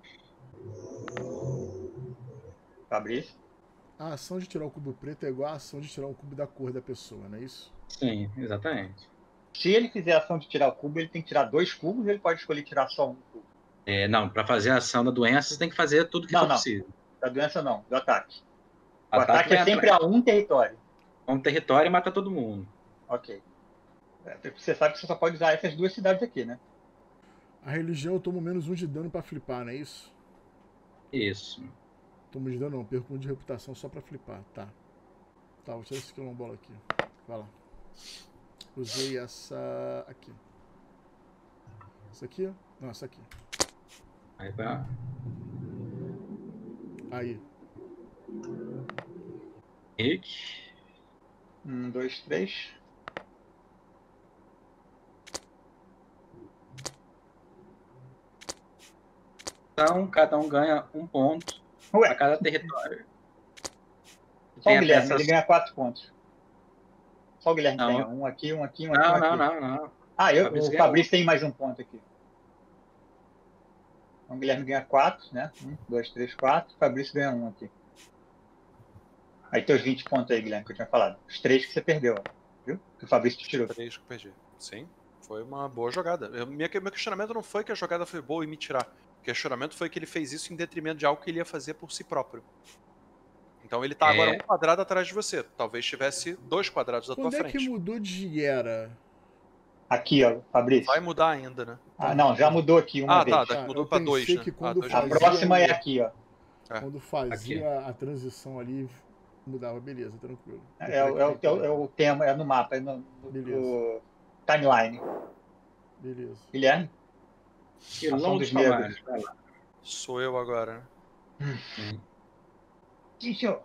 Fabrício? A ação de tirar o cubo preto é igual a ação de tirar o cubo da cor da pessoa, não é isso? Sim, exatamente. Se ele fizer a ação de tirar o cubo, ele tem que tirar 2 cubos, ele pode escolher tirar só um cubo. Não, para fazer a ação da doença, você tem que fazer tudo que for possível. Da doença não, do ataque. O ataque é sempre a um território. Um território e mata todo mundo. Ok. Você sabe que você só pode usar essas 2 cidades aqui, né? A religião eu tomo menos 1 de dano pra flipar, não é isso? Isso. Tomo de dano não, perco 1 de reputação só pra flipar, tá. Tá, vou tirar esse quilombola aqui. Vai lá. Usei essa aqui. Essa aqui? Não, essa aqui. Aí vai. Aí. Hit. 1, 2, 3. Então, cada um ganha 1 ponto a cada território. Só Tem o Guilherme, peça- ele ganha 4 pontos. Só o Guilherme Não. ganha. Um aqui, um aqui, um aqui, um aqui. Não. Ah, Fabrício o ganha Fabrício tem mais um ponto aqui. Então o Guilherme ganha 4, né? 1, 2, 3, 4. O Fabrício ganha 1 aqui. Aí tem os 20 pontos aí, Guilherme, que eu tinha falado. Os 3 que você perdeu, ó. Viu? Que o Fabrício te tirou. 3 que eu perdi. Sim, foi uma boa jogada. Meu questionamento não foi que a jogada foi boa e me tirar. O questionamento foi que ele fez isso em detrimento de algo que ele ia fazer por si próprio. Então ele tá agora 1 quadrado atrás de você. Talvez tivesse 2 quadrados à tua Quando é frente. que mudou de era? Aqui, ó, Fabrício. Vai mudar ainda, né? Ah, não, já mudou aqui uma vez. Tá, mudou pra 2, pensei né? que quando A fazia próxima é aqui, ó. Quando fazia a transição ali, mudava. Beleza, tranquilo. É o tema, é no mapa, é no timeline. Beleza. Guilherme? Quilombo dos Palmares. Vai lá. Sou eu agora, né? Sim, senhor.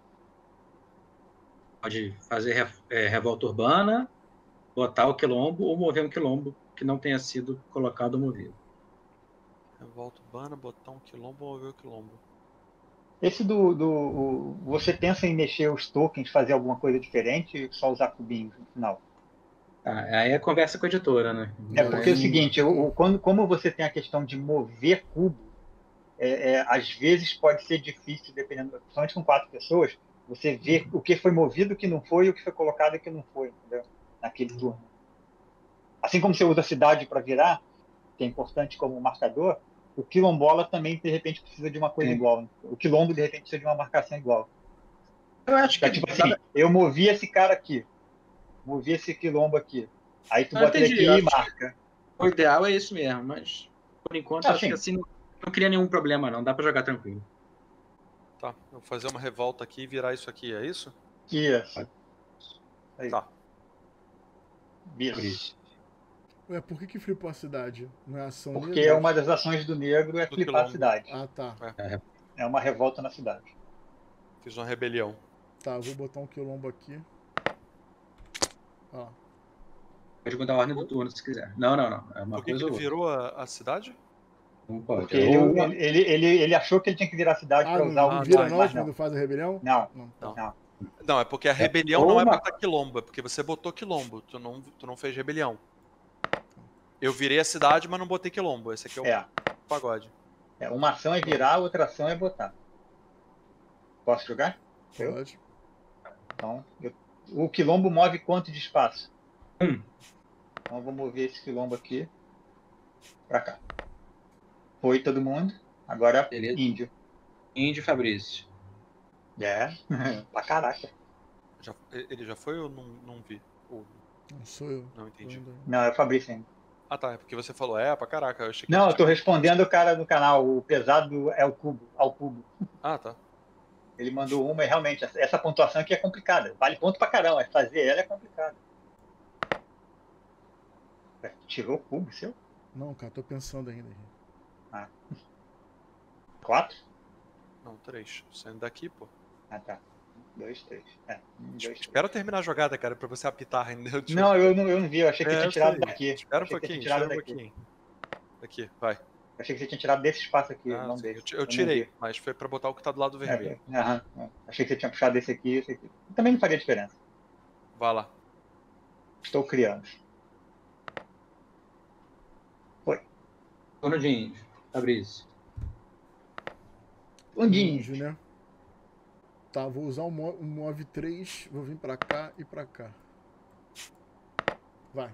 Pode fazer revolta urbana, botar o quilombo ou mover um quilombo que não tenha sido colocado ou movido. Revolta urbana, botar um quilombo ou mover o quilombo. Esse você pensa em mexer os tokens, fazer alguma coisa diferente, só usar cubinhos no final? Aí é conversa com a editora, né? Porque é o seguinte, como você tem a questão de mover cubo, às vezes pode ser difícil, dependendo, principalmente com 4 pessoas, você ver o que foi movido, o que não foi, e o que foi colocado e o que não foi, entendeu? Naquele turno. Assim como você usa a cidade para virar, que é importante como marcador, o quilombola também, de repente, precisa de uma coisa igual. O quilombo, de repente, precisa de uma marcação igual. Eu acho que tipo assim, eu movi esse cara aqui, movi esse quilombo aqui. Aí tu bota ele aqui e marca. O ideal é isso mesmo, mas por enquanto acho que assim não cria nenhum problema não, dá pra jogar tranquilo. Tá, eu vou fazer uma revolta aqui e virar isso aqui, é isso? Isso. Aí. Tá. Isso. Ué, por que flipou a cidade? Não é ação Porque negra? uma das ações do negro é flipar a cidade. Ah, tá. É uma revolta na cidade. Fiz uma rebelião. Tá, vou botar um quilombo aqui. Ó. Pode mudar a ordem do turno se quiser. Não. É uma Por que coisa ele virou a cidade? Não pode. Porque ele achou que ele tinha que virar a cidade para usar não vira não quando faz a rebelião? Não, é porque a rebelião não é botar quilombo, é porque você botou quilombo, tu não fez rebelião. Eu virei a cidade, mas não botei quilombo. Esse aqui é o pagode. Uma ação é virar, outra ação é botar. Posso jogar? Pode. Então, o quilombo move quanto de espaço? Então eu vou mover esse quilombo aqui pra cá. Foi todo mundo. Agora beleza. índio. Índio Fabrício. Pra caraca. Ele já foi ou não vi? Não sou eu. Não entendi. Não, é o Fabrício ainda. Ah, tá. É porque você falou, pra caraca. Eu achei que não, eu tô respondendo o cara do canal. O pesado é o cubo, ao cubo. Ah, tá. Ele mandou uma e realmente, essa pontuação aqui é complicada. Vale ponto pra caramba, mas fazer ela é complicado. Tirou o cubo seu? Não, cara, tô pensando ainda. 4? Não, 3. Saindo daqui, pô. Ah, tá. 2, 3. 2, Espera eu terminar a jogada, cara, pra você apitar ainda. Não, eu não vi. Eu achei que você tinha tirado daqui. Espera um pouquinho, Aqui, vai. Eu achei que você tinha tirado desse espaço aqui. Não sim, desse. eu tirei, mas foi pra botar o que tá do lado vermelho. Achei que você tinha puxado esse aqui e esse aqui. Também não faria diferença. Vai lá. Estou criando. Foi. Turno de índio. Fabrício. Índio, né? Tá, vou usar o Move 3, vou vir pra cá e pra cá. Vai.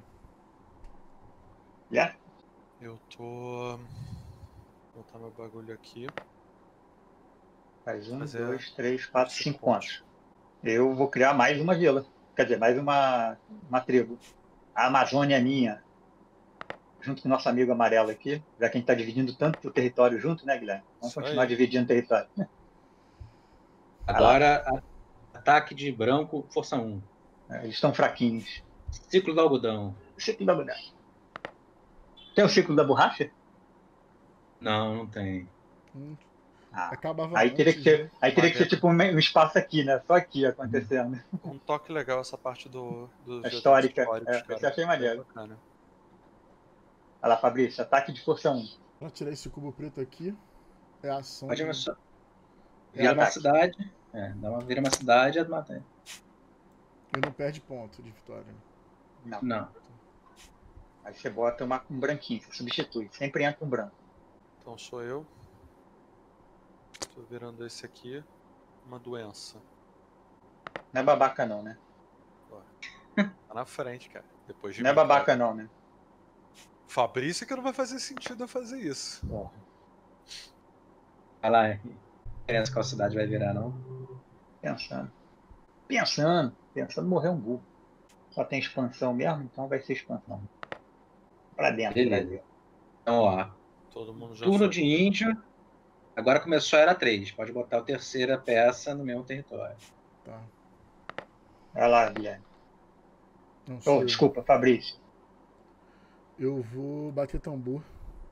Eu tô... Vou botar meu bagulho aqui. Faz 1, 2, 3, 4, 5 pontos. Eu vou criar mais uma vila. Quer dizer, mais uma tribo. A Amazônia é minha. Junto com o nosso amigo amarelo aqui. Já que a gente tá dividindo tanto o território junto, né, Guilherme? Vamos continuar dividindo o território. Agora a Ataque de branco, força 1. Eles estão fraquinhos. Ciclo do algodão. Ciclo da algodão. Tem o ciclo da borracha? Não tem. Acabava aí teria que ser tipo um espaço aqui, né? Só aqui acontecendo. Um toque legal essa parte do histórica. Você achei maneiro. Olha lá, Fabrício, ataque de força 1. Pra tirar esse cubo preto aqui, é a ação. Pode vira uma cidade. Vira uma cidade e mata. E não perde ponto de vitória. Não. Aí você bota um branquinho, você substitui. Sempre entra um branco. Então sou eu. Tô virando esse aqui. Uma doença. Não é babaca não, né? Tá na frente, cara. Depois de não é babaca não, né? Fabrício que não vai fazer sentido eu fazer isso. Vai lá, qual cidade vai virar, não? Pensando morrer um burro. Só tem expansão mesmo, então vai ser expansão. Pra dentro. Beleza. Então, ó. Todo mundo já turno de índio. Agora começou a era 3. Pode botar a terceira peça no mesmo território. Tá. Vai lá, Guilherme. Desculpa, Fabrício. Eu vou bater tambor.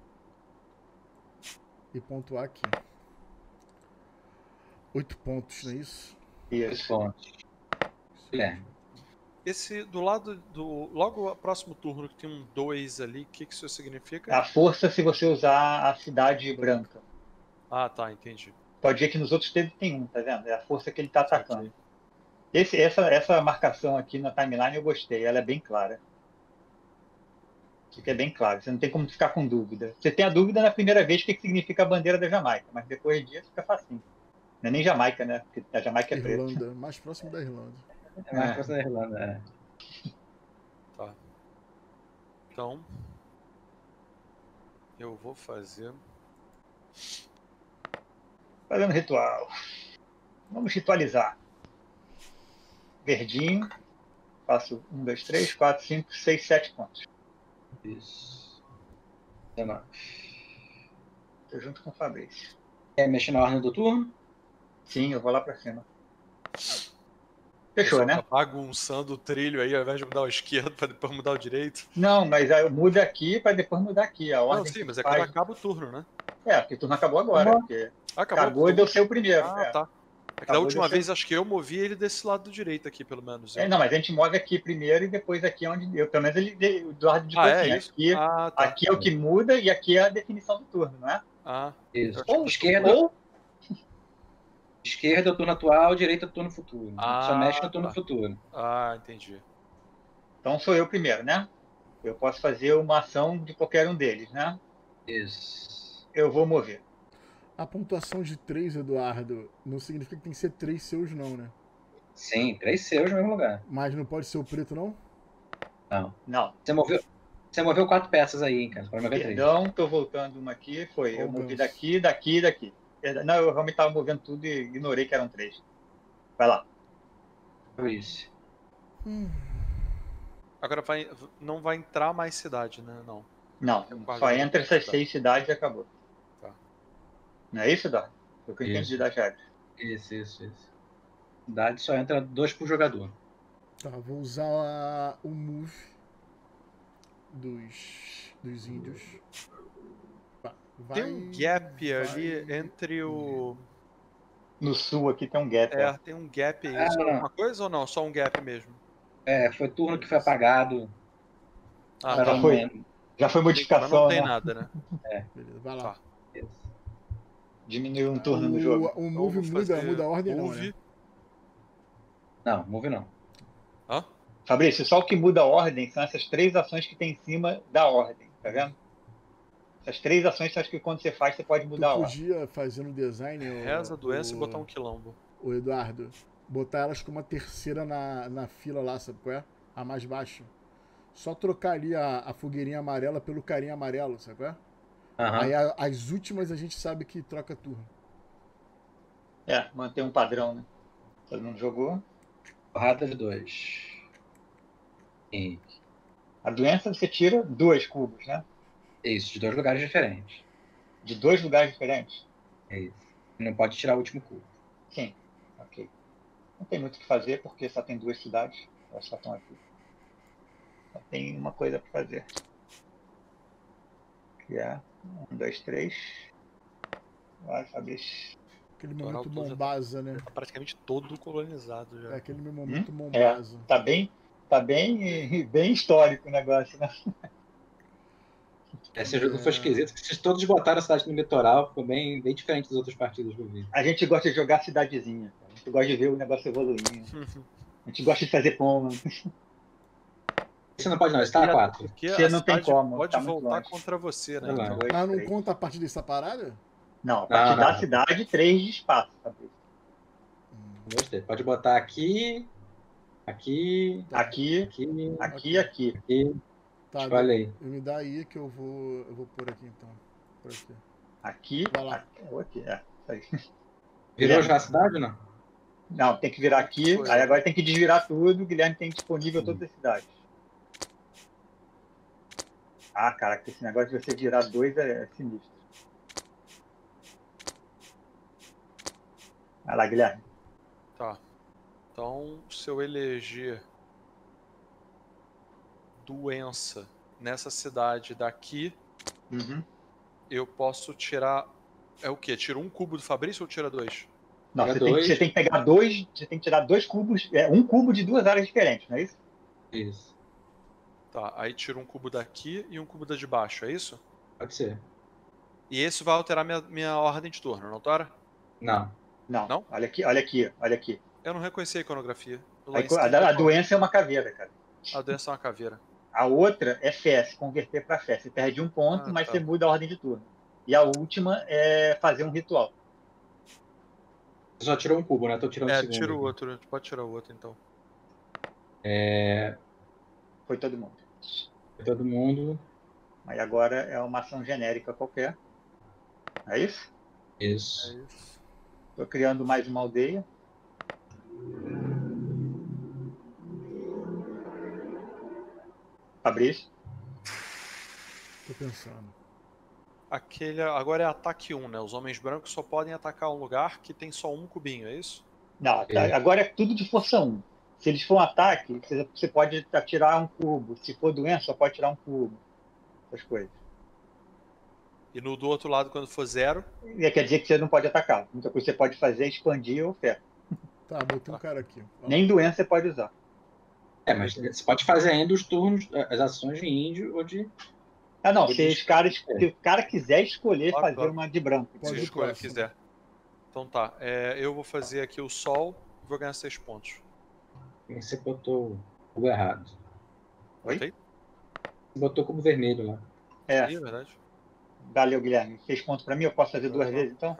E pontuar aqui. 8 pontos, não é isso? Isso. 8 pontos. Esse do lado do. Logo próximo turno que tem um 2 ali, o que isso significa? A força se você usar a cidade branca. Ah, tá, entendi. Pode ver que nos outros tem um, tá vendo? É a força que ele tá atacando. Essa marcação aqui na timeline eu gostei, ela é bem clara. Fica bem claro, você não tem como ficar com dúvida. Você tem a dúvida na primeira vez o que significa a bandeira da Jamaica, mas depois disso fica facinho. Não é nem Jamaica, né? Porque a Jamaica é preta. Irlanda, mais próximo da Irlanda. É mais próximo da Irlanda, Tá. Então, eu vou fazer... Fazendo ritual. Vamos ritualizar. Verdinho. Faço 1, 2, 3, 4, 5, 6, 7 pontos. Isso. 19. Tô junto com o Fabrício. Quer mexer na ordem do turno? Sim, eu vou lá pra cima. Fechou, né? Tá bagunçando o trilho aí, ao invés de mudar o esquerdo pra depois mudar o direito. Não, mas aí muda aqui pra depois mudar aqui. A ordem Não, sim, mas que é quando acaba o turno, né? Porque o turno acabou agora. Porque acabou e deu ser o primeiro. Tá. É que da última vez acho que eu movi ele desse lado do direito aqui, pelo menos. Não, mas a gente move aqui primeiro e depois aqui onde eu. Pelo menos ele do lado de pouquinho. Isso? Tá. Aqui é o que muda e aqui é a definição do turno, não é? Isso. Esquerda é o turno atual, direita é o turno futuro. Só mexe no turno futuro. Entendi. Então sou eu primeiro, né? Eu posso fazer uma ação de qualquer um deles, né? Isso. Eu vou mover. A pontuação de 3, Eduardo, não significa que tem que ser 3 seus, não, né? Sim, 3 seus no mesmo lugar. Mas não pode ser o preto, não? Não. Você moveu 4 peças aí, hein, cara? Você pode mover 3. Perdão, tô voltando uma aqui. Eu movi daqui, daqui e daqui. Não, eu realmente tava movendo tudo e ignorei que eram 3. Vai lá. Isso. Agora não vai entrar mais cidade, né? Não, só entra essas 6 cidades e acabou. Tá. Não é isso, Eduardo? Foi o que eu entendi das regras. Isso. Cidade só entra 2 por jogador. Tá, vou usar o move dos índios. Tem um gap ali entre o... No sul aqui tem um gap. Tem um gap aí. Isso é alguma coisa ou não? Só um gap mesmo? Foi turno que foi apagado. Já foi modificação, não tem nada, né? Beleza, vai lá. Tá. Diminuiu um turno no jogo. O move muda a ordem, move. Não, move não. Fabrício, só o que muda a ordem são essas 3 ações que tem em cima da ordem, tá vendo? Essas 3 ações, acho que quando você faz, você pode mudar a ordem. Podia fazer no design... Reza, doença e botar um quilombo. O Eduardo, botar elas com uma terceira na fila lá, sabe qual é? A mais baixa. Só trocar ali a fogueirinha amarela pelo carinha amarelo, sabe qual é? Aí as últimas a gente sabe que troca turno. Manter um padrão, né? Todo mundo jogou. Porrada de 2. A doença você tira 2 cubos, né? Isso, de 2 lugares diferentes. De 2 lugares diferentes? É isso. Não pode tirar o último cubo. Sim, ok. Não tem muito o que fazer, porque só tem 2 cidades. Elas só estão aqui. Só tem uma coisa para fazer. Que é 1, 2, 3. Vai, Fabrício. Aquele momento Mombasa, né? Tá praticamente todo colonizado já. É aquele momento É, Mombasa. tá bem histórico o negócio, né? Esse jogo foi esquisito, porque vocês todos botaram a cidade no litoral, ficou bem diferente dos outros partidos que eu vi. A gente gosta de jogar cidadezinha, cara. A gente gosta de ver o negócio evoluindo. A gente gosta de fazer poma. Você não pode não, você tá a 4. Porque Você a não tem cidade como, pode tá muito voltar longe. contra você, né? Vai lá. Então, 2, Mas não 3. conta a partir dessa parada? Não, a partir da cidade, 3 de espaço, Fabrício. Gostei. Pode botar aqui, aqui, Aqui, aqui, aqui, aqui. aqui. Tá, Falei. me dá aí que eu vou pôr aqui então. Por aqui. Aqui, Vai lá. aqui, isso aí. Virou já a cidade ou não? Não, tem que virar aqui, Foi. aí agora tem que desvirar tudo, o Guilherme tem disponível todas as cidades. Ah, caraca, esse negócio de você virar 2 é sinistro. Vai lá, Guilherme. tá. Então, se eu eleger doença nessa cidade daqui, Uhum. eu posso tirar... É o quê? Tira 1 cubo do Fabrício ou tira 2? Não, Tira você tem que pegar 2, você tem que tirar 2 cubos, 1 cubo de 2 áreas diferentes, não é isso? Isso. Tá, aí tiro 1 cubo daqui e 1 cubo da de baixo, é isso? Pode ser. E esse vai alterar minha ordem de turno, não altera? Não. Não. Olha aqui, olha aqui, olha aqui. Eu não reconheci a iconografia. A doença é uma caveira, cara. A doença é uma caveira. A outra é fé, se converter para fé. Você perde 1 ponto, mas tá. você muda a ordem de turno. E a última é fazer um ritual. Você só tirou 1 cubo, né? Tô tirando o segundo. Tira o outro. Pode tirar o outro, então. Foi todo mundo. Todo mundo. Mas agora é uma ação genérica qualquer. É isso? Isso. É isso. Estou criando mais uma aldeia. Fabrício? Tô pensando. Agora é ataque 1, né? Os homens brancos só podem atacar um lugar que tem só 1 cubinho, é isso? Não, agora é tudo de força 1. Se eles for um ataque, você pode tirar 1 cubo. Se for doença, só pode tirar 1 cubo. Essas coisas. E no do outro lado, quando for 0... E quer dizer que você não pode atacar. Muita coisa que você pode fazer é expandir ou fé. Tá, botei um cara aqui. Nem doença você pode usar. Mas você pode fazer ainda os turnos, as ações de índio ou de... Ah, não. Se o cara quiser escolher fazer uma de branco. Se escolher quiser. Então tá. Eu vou fazer aqui o sol e vou ganhar 6 pontos. Você botou o cubo errado. Oi? Botei? Você botou o cubo vermelho lá. É verdade. Valeu, Guilherme. 6 pontos pra mim? Eu posso fazer 2 vezes, então?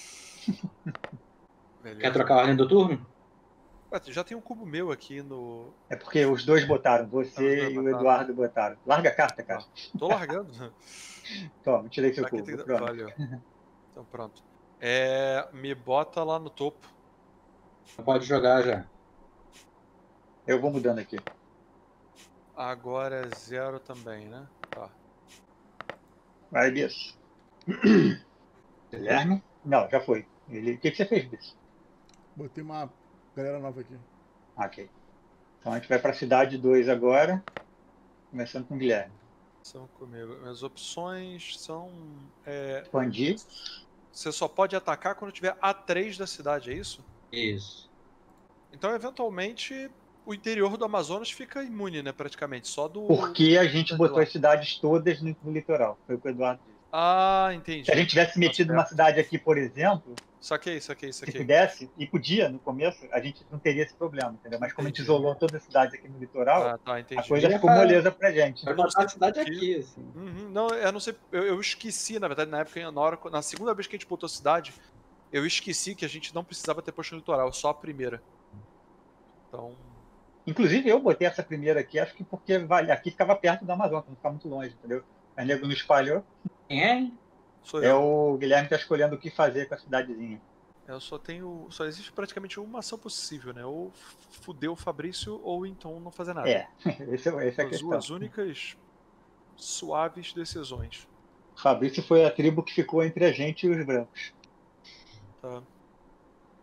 Quer trocar a ordem do turno? Ué, já tem um cubo meu aqui no... É porque os dois botaram. Você e o Eduardo botaram. Larga a carta, cara. Tô largando. Toma, tirei seu Aqui cubo. Pronto. Valeu. Então pronto. Me bota lá no topo. Pode jogar já. Eu vou mudando aqui. Agora é 0 também, né? Tá. Vai, Bisso. Guilherme? Não, já foi. O que você fez, Bisso? Botei uma galera nova aqui. Ok. Então a gente vai pra cidade 2 agora. Começando com o Guilherme. São comigo. Minhas opções são... Expandir. Você só pode atacar quando tiver A3 da cidade, é isso? Isso. Então, eventualmente, o interior do Amazonas fica imune, né? Praticamente. Só do... Porque a gente botou as cidades todas no litoral. Foi o que o Eduardo disse. Ah, entendi. Se a gente tivesse metido uma cidade aqui, por exemplo, Saquei. se pudesse, e podia no começo, a gente não teria esse problema, entendeu? Mas como a gente isolou todas as cidades aqui no litoral, a coisa ficou moleza pra gente. Vai botar a cidade aqui, assim. Não, eu não sei. Eu esqueci, na verdade, na época, na segunda vez que a gente botou cidade, eu esqueci que a gente não precisava ter posto no litoral, só a primeira. Então. Inclusive, eu botei essa primeira aqui, acho que porque aqui ficava perto do Amazonas, não ficava muito longe, entendeu? A nego não espalhou. Quem é? Sou eu. O Guilherme tá escolhendo o que fazer com a cidadezinha. Só existe praticamente uma ação possível, né? Ou fuder o Fabrício, ou então não fazer nada. Essa é a questão. As únicas suaves decisões. Fabrício foi a tribo que ficou entre a gente e os brancos. Tá.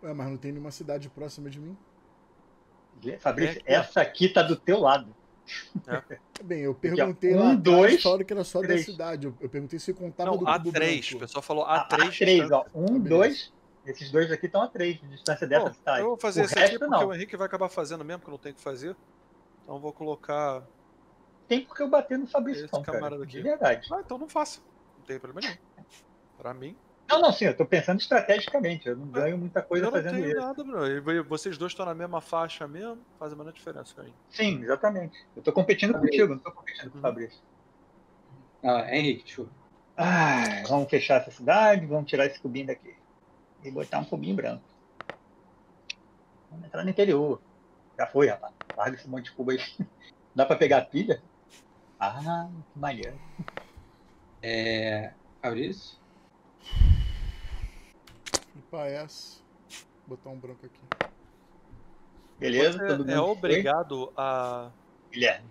Ué, mas não tem nenhuma cidade próxima de mim? Fabrício, essa aqui tá do teu lado. Bem, eu perguntei lá atrás, falaram que era só da cidade. Eu perguntei se contava do Cubo Branco. O pessoal falou A3. A3, ó. 1, 2. Esses dois aqui estão a 3 de distância dessa cidade. Eu vou fazer esse aqui porque o Henrique vai acabar fazendo mesmo, que eu não tenho que fazer. Então eu vou colocar... Tem porque eu bater no Fabrício, esse camarada cara. Aqui. De verdade. Então não faça. Não tem problema nenhum. Pra mim... Não, sim, eu tô pensando estrategicamente. Eu não ganho muita coisa fazendo isso. Eu não tenho nada, Bruno. Vocês dois estão na mesma faixa mesmo, faz a menor diferença pra mim. Sim, exatamente. Eu tô competindo contigo, não tô competindo com o Fabrício. Henrique, deixa eu... Vamos fechar essa cidade, vamos tirar esse cubinho daqui. E botar um cubinho branco. Vamos entrar no interior. Já foi, rapaz. Larga esse monte de cubo aí. Dá pra pegar a pilha? Que maneiro. Fabrício? Flipar essa. Botar um branco aqui. Beleza? Você todo mundo obrigado a... Guilherme.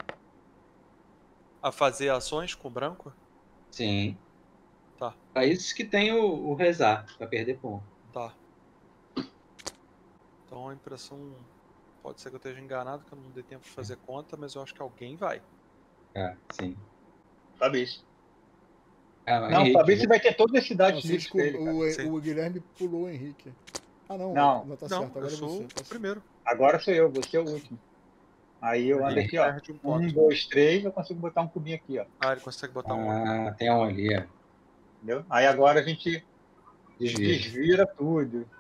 A fazer ações com branco? Sim. Tá. Pra isso que tem o rezar, pra perder ponto. Tá. Então a impressão... Pode ser que eu esteja enganado, que eu não dei tempo de fazer conta, mas eu acho que alguém vai. Sim. Fabrício. Não, o Fabrício vai ter toda a cidade livre pra ele, o Guilherme pulou o Henrique. Não, tá certo. Agora eu sou você. o primeiro. Agora sou eu, você é o último. Aí eu ando aqui, ó. 1, 2, 3, eu consigo botar um cubinho aqui, ó. Ele consegue botar um. Tem um ali, ó. Entendeu? Aí agora a gente desvira tudo.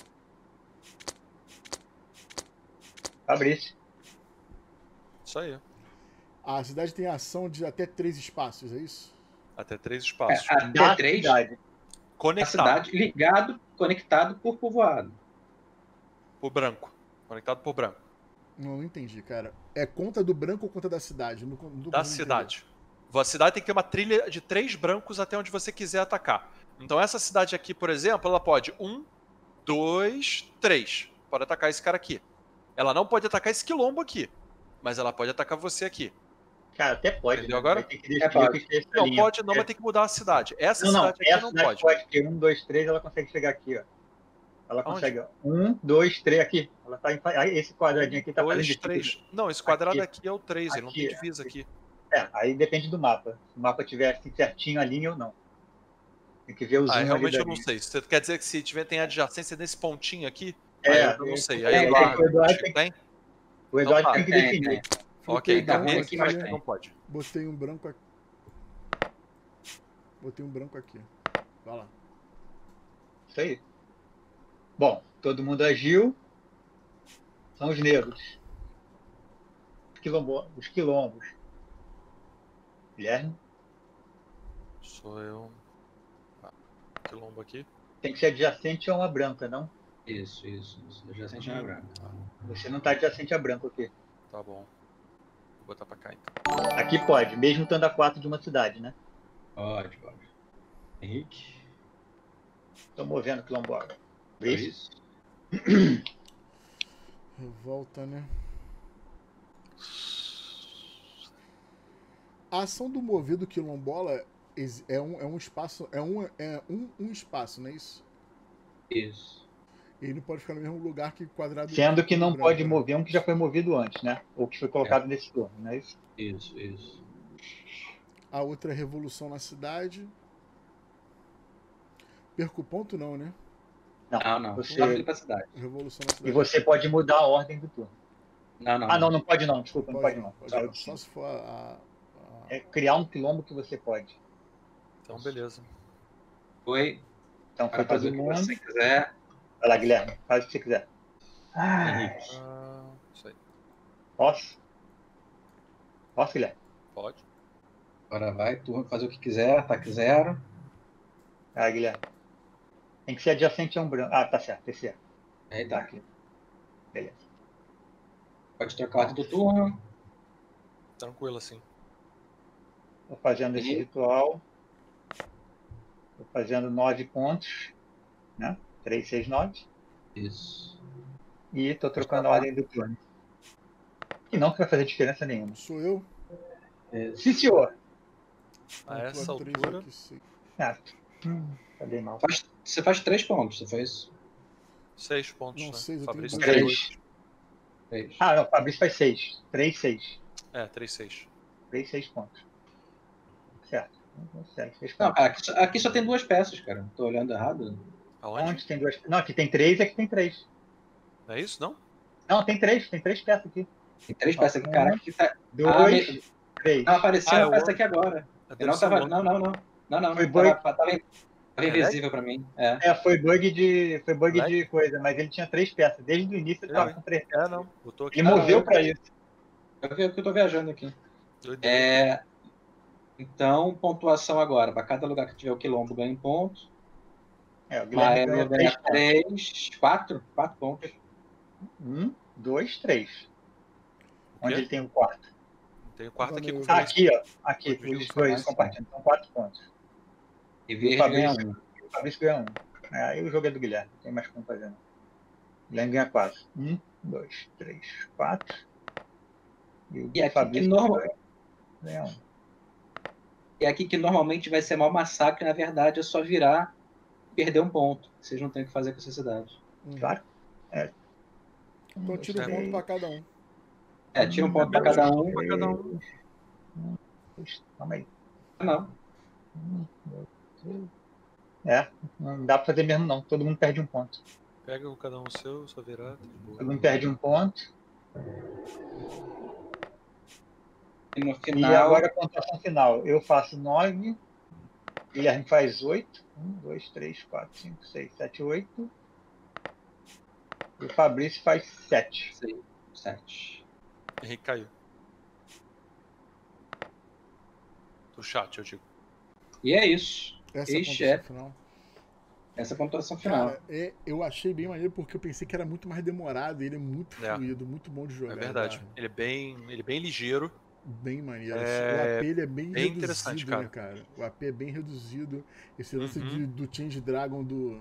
Fabrício. Isso aí. A cidade tem ação de até 3 espaços, é isso? Até 3 espaços. Até 3? Conectado. A cidade conectado por povoado. Por branco. Conectado por branco. Não entendi, cara. É conta do branco ou conta da cidade? Da cidade. A cidade tem que ter uma trilha de 3 brancos até onde você quiser atacar. Então essa cidade aqui, por exemplo, ela pode 1, 2, 3. Pode atacar esse cara aqui. Ela não pode atacar esse quilombo aqui. Mas ela pode atacar você aqui. Cara, até pode. Entendeu agora? Não pode, não, mas tem que mudar a cidade. Essa cidade aqui não pode. Pode ter 1, 2, 3, ela consegue chegar aqui, ó. Ela consegue, ó. 1, 2, 3 aqui. Ela tá esse quadradinho aqui tá fazendo 2, 3. Não, esse quadrado aqui é o 3, ele não tem divisa aqui. Aí depende do mapa. Se o mapa tiver assim certinho a linha ou não. Tem que ver o zoom. Realmente eu não sei. Você quer dizer que se tem adjacência nesse pontinho aqui? Eu não sei. O Eduardo tem que definir. Ok, aqui, mas não pode. Botei um branco aqui. Vai lá. Isso aí. Bom, todo mundo agiu. São os negros. Os quilombos. Guilherme? Sou eu. Quilombo aqui. Tem que ser adjacente a uma branca, não? Isso. Adjacente a uma branca. Você não está adjacente a branco aqui. Tá bom. Vou botar pra cá então. Aqui pode, mesmo estando a 4 de uma cidade, né? Pode. Henrique? Estou movendo o quilombo. Isso. Revolta, né? A ação do movido quilombola é um espaço. É um espaço, não é isso? Isso. Ele não pode ficar no mesmo lugar que quadrado. Sendo que não pode mover um que já foi movido antes, né? Ou que foi colocado nesse turno, não é isso? Isso. A outra é revolução na cidade. Perco ponto não, né? Não. Você pra cidade. Revolução na cidade. E você pode mudar a ordem do turno. Não. Não pode não. Desculpa, não pode não. Só se for É criar um quilombo que você pode. Então, beleza. Foi. Então, foi todo mundo. Se você quiser. Vai lá, Guilherme. Faz o que você quiser. Isso aí. Posso, Guilherme? Pode. Agora vai, turma, fazer o que quiser. Ataque 0. Guilherme. Tem que ser adjacente a um branco. Tá certo. Esse é. Aí tá. Aqui. Beleza. Pode trocar a ordem do turno. Tranquilo assim. Estou fazendo esse ritual. Estou fazendo 9 pontos. Né? 3, 6, 9. Isso. E estou trocando a ordem do turno. E não que vai fazer diferença nenhuma. Sou eu? Sim, senhor. A essa altura. Tá bem mal. Você faz 3 pontos, você faz? 6 pontos, Não, né? 6, eu Fabrício tenho tem 3. 2. Ah, não, o Fabrício faz 6. 3, 6. 3, 6. 3, 6 pontos. Certo. 6 Não, pontos. aqui só tem 2 peças, cara. Tô olhando errado. Aonde? Onde tem 2? Não, aqui tem 3 e aqui tem 3. Não é isso, não? Não, tem 3 peças aqui. Tem 3 peças aqui, caraca. Que tá... 2, 3. Não, apareceu uma é peça o- aqui agora. Deve Eu não ser tava. o outro. Não. Foi Tava invisível pra mim. Foi bug Lag? de coisa, mas ele tinha 3 peças. Desde o início ele tava com 3 peças. Não. Botou aqui. Ele moveu pra isso. Eu tô viajando aqui. Doideira. Então, pontuação agora. Para cada lugar que tiver o quilombo ganha um ponto. O Guilherme ganha 3 pontos. 3, 4 pontos. 1, 2, 3. Onde ele tem o quarto. Tem o quarto aqui com o Aqui, Fabrício. ó. Aqui, Os os dois compartilham. São 4 pontos. E verde ganha 1. O Fabrício ganha 1. Aí o jogo é do Guilherme. Não tem mais como fazer. Não. O Guilherme ganha 4. 1, 2, 3, 4. E aqui Fabrício ganha 1. E aqui que normalmente vai ser mal massacre, na verdade é só virar e perder um ponto. Vocês não têm o que fazer com essa cidade. Claro. Então tira um ponto pra cada um. Tira um ponto pra cada um. Calma aí. Não. Não dá pra fazer mesmo não. Todo mundo perde um ponto. Pega cada um o seu, só virar. Todo mundo perde um ponto. E no final... E agora a pontuação final. Eu faço 9. Guilherme faz 8. 1, 2, 3, 4, 5, 6, 7, 8. E o Fabrício faz 7. 7. Henrique caiu. Do chat, eu digo. E é isso. Essa é a pontuação final. Essa é a pontuação final. Cara, eu achei bem maneiro porque eu pensei que era muito mais demorado. Ele é muito fluido, muito bom de jogar. É verdade. Cara. Ele é bem ligeiro. Bem maneiro. O AP ele é bem reduzido, interessante, cara. Né, cara? O AP é bem reduzido. Esse lance do Change Dragon do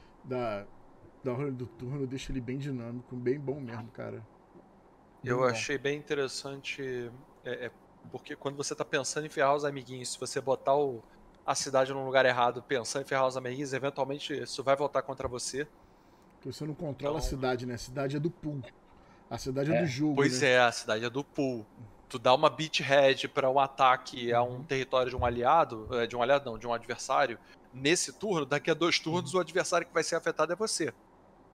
turno deixa ele bem dinâmico, bem bom mesmo, cara. Eu achei bem interessante, porque quando você tá pensando em ferrar os amiguinhos, se você botar a cidade num lugar errado, pensando em ferrar os amiguinhos, eventualmente isso vai voltar contra você. Porque você não controla a cidade, né? A cidade é do pool. A cidade é do jogo. Pois né? a cidade é do pool. Tu dá uma beachhead para um ataque a um território de um aliado, de um adversário, nesse turno, daqui a 2 turnos o adversário que vai ser afetado é você.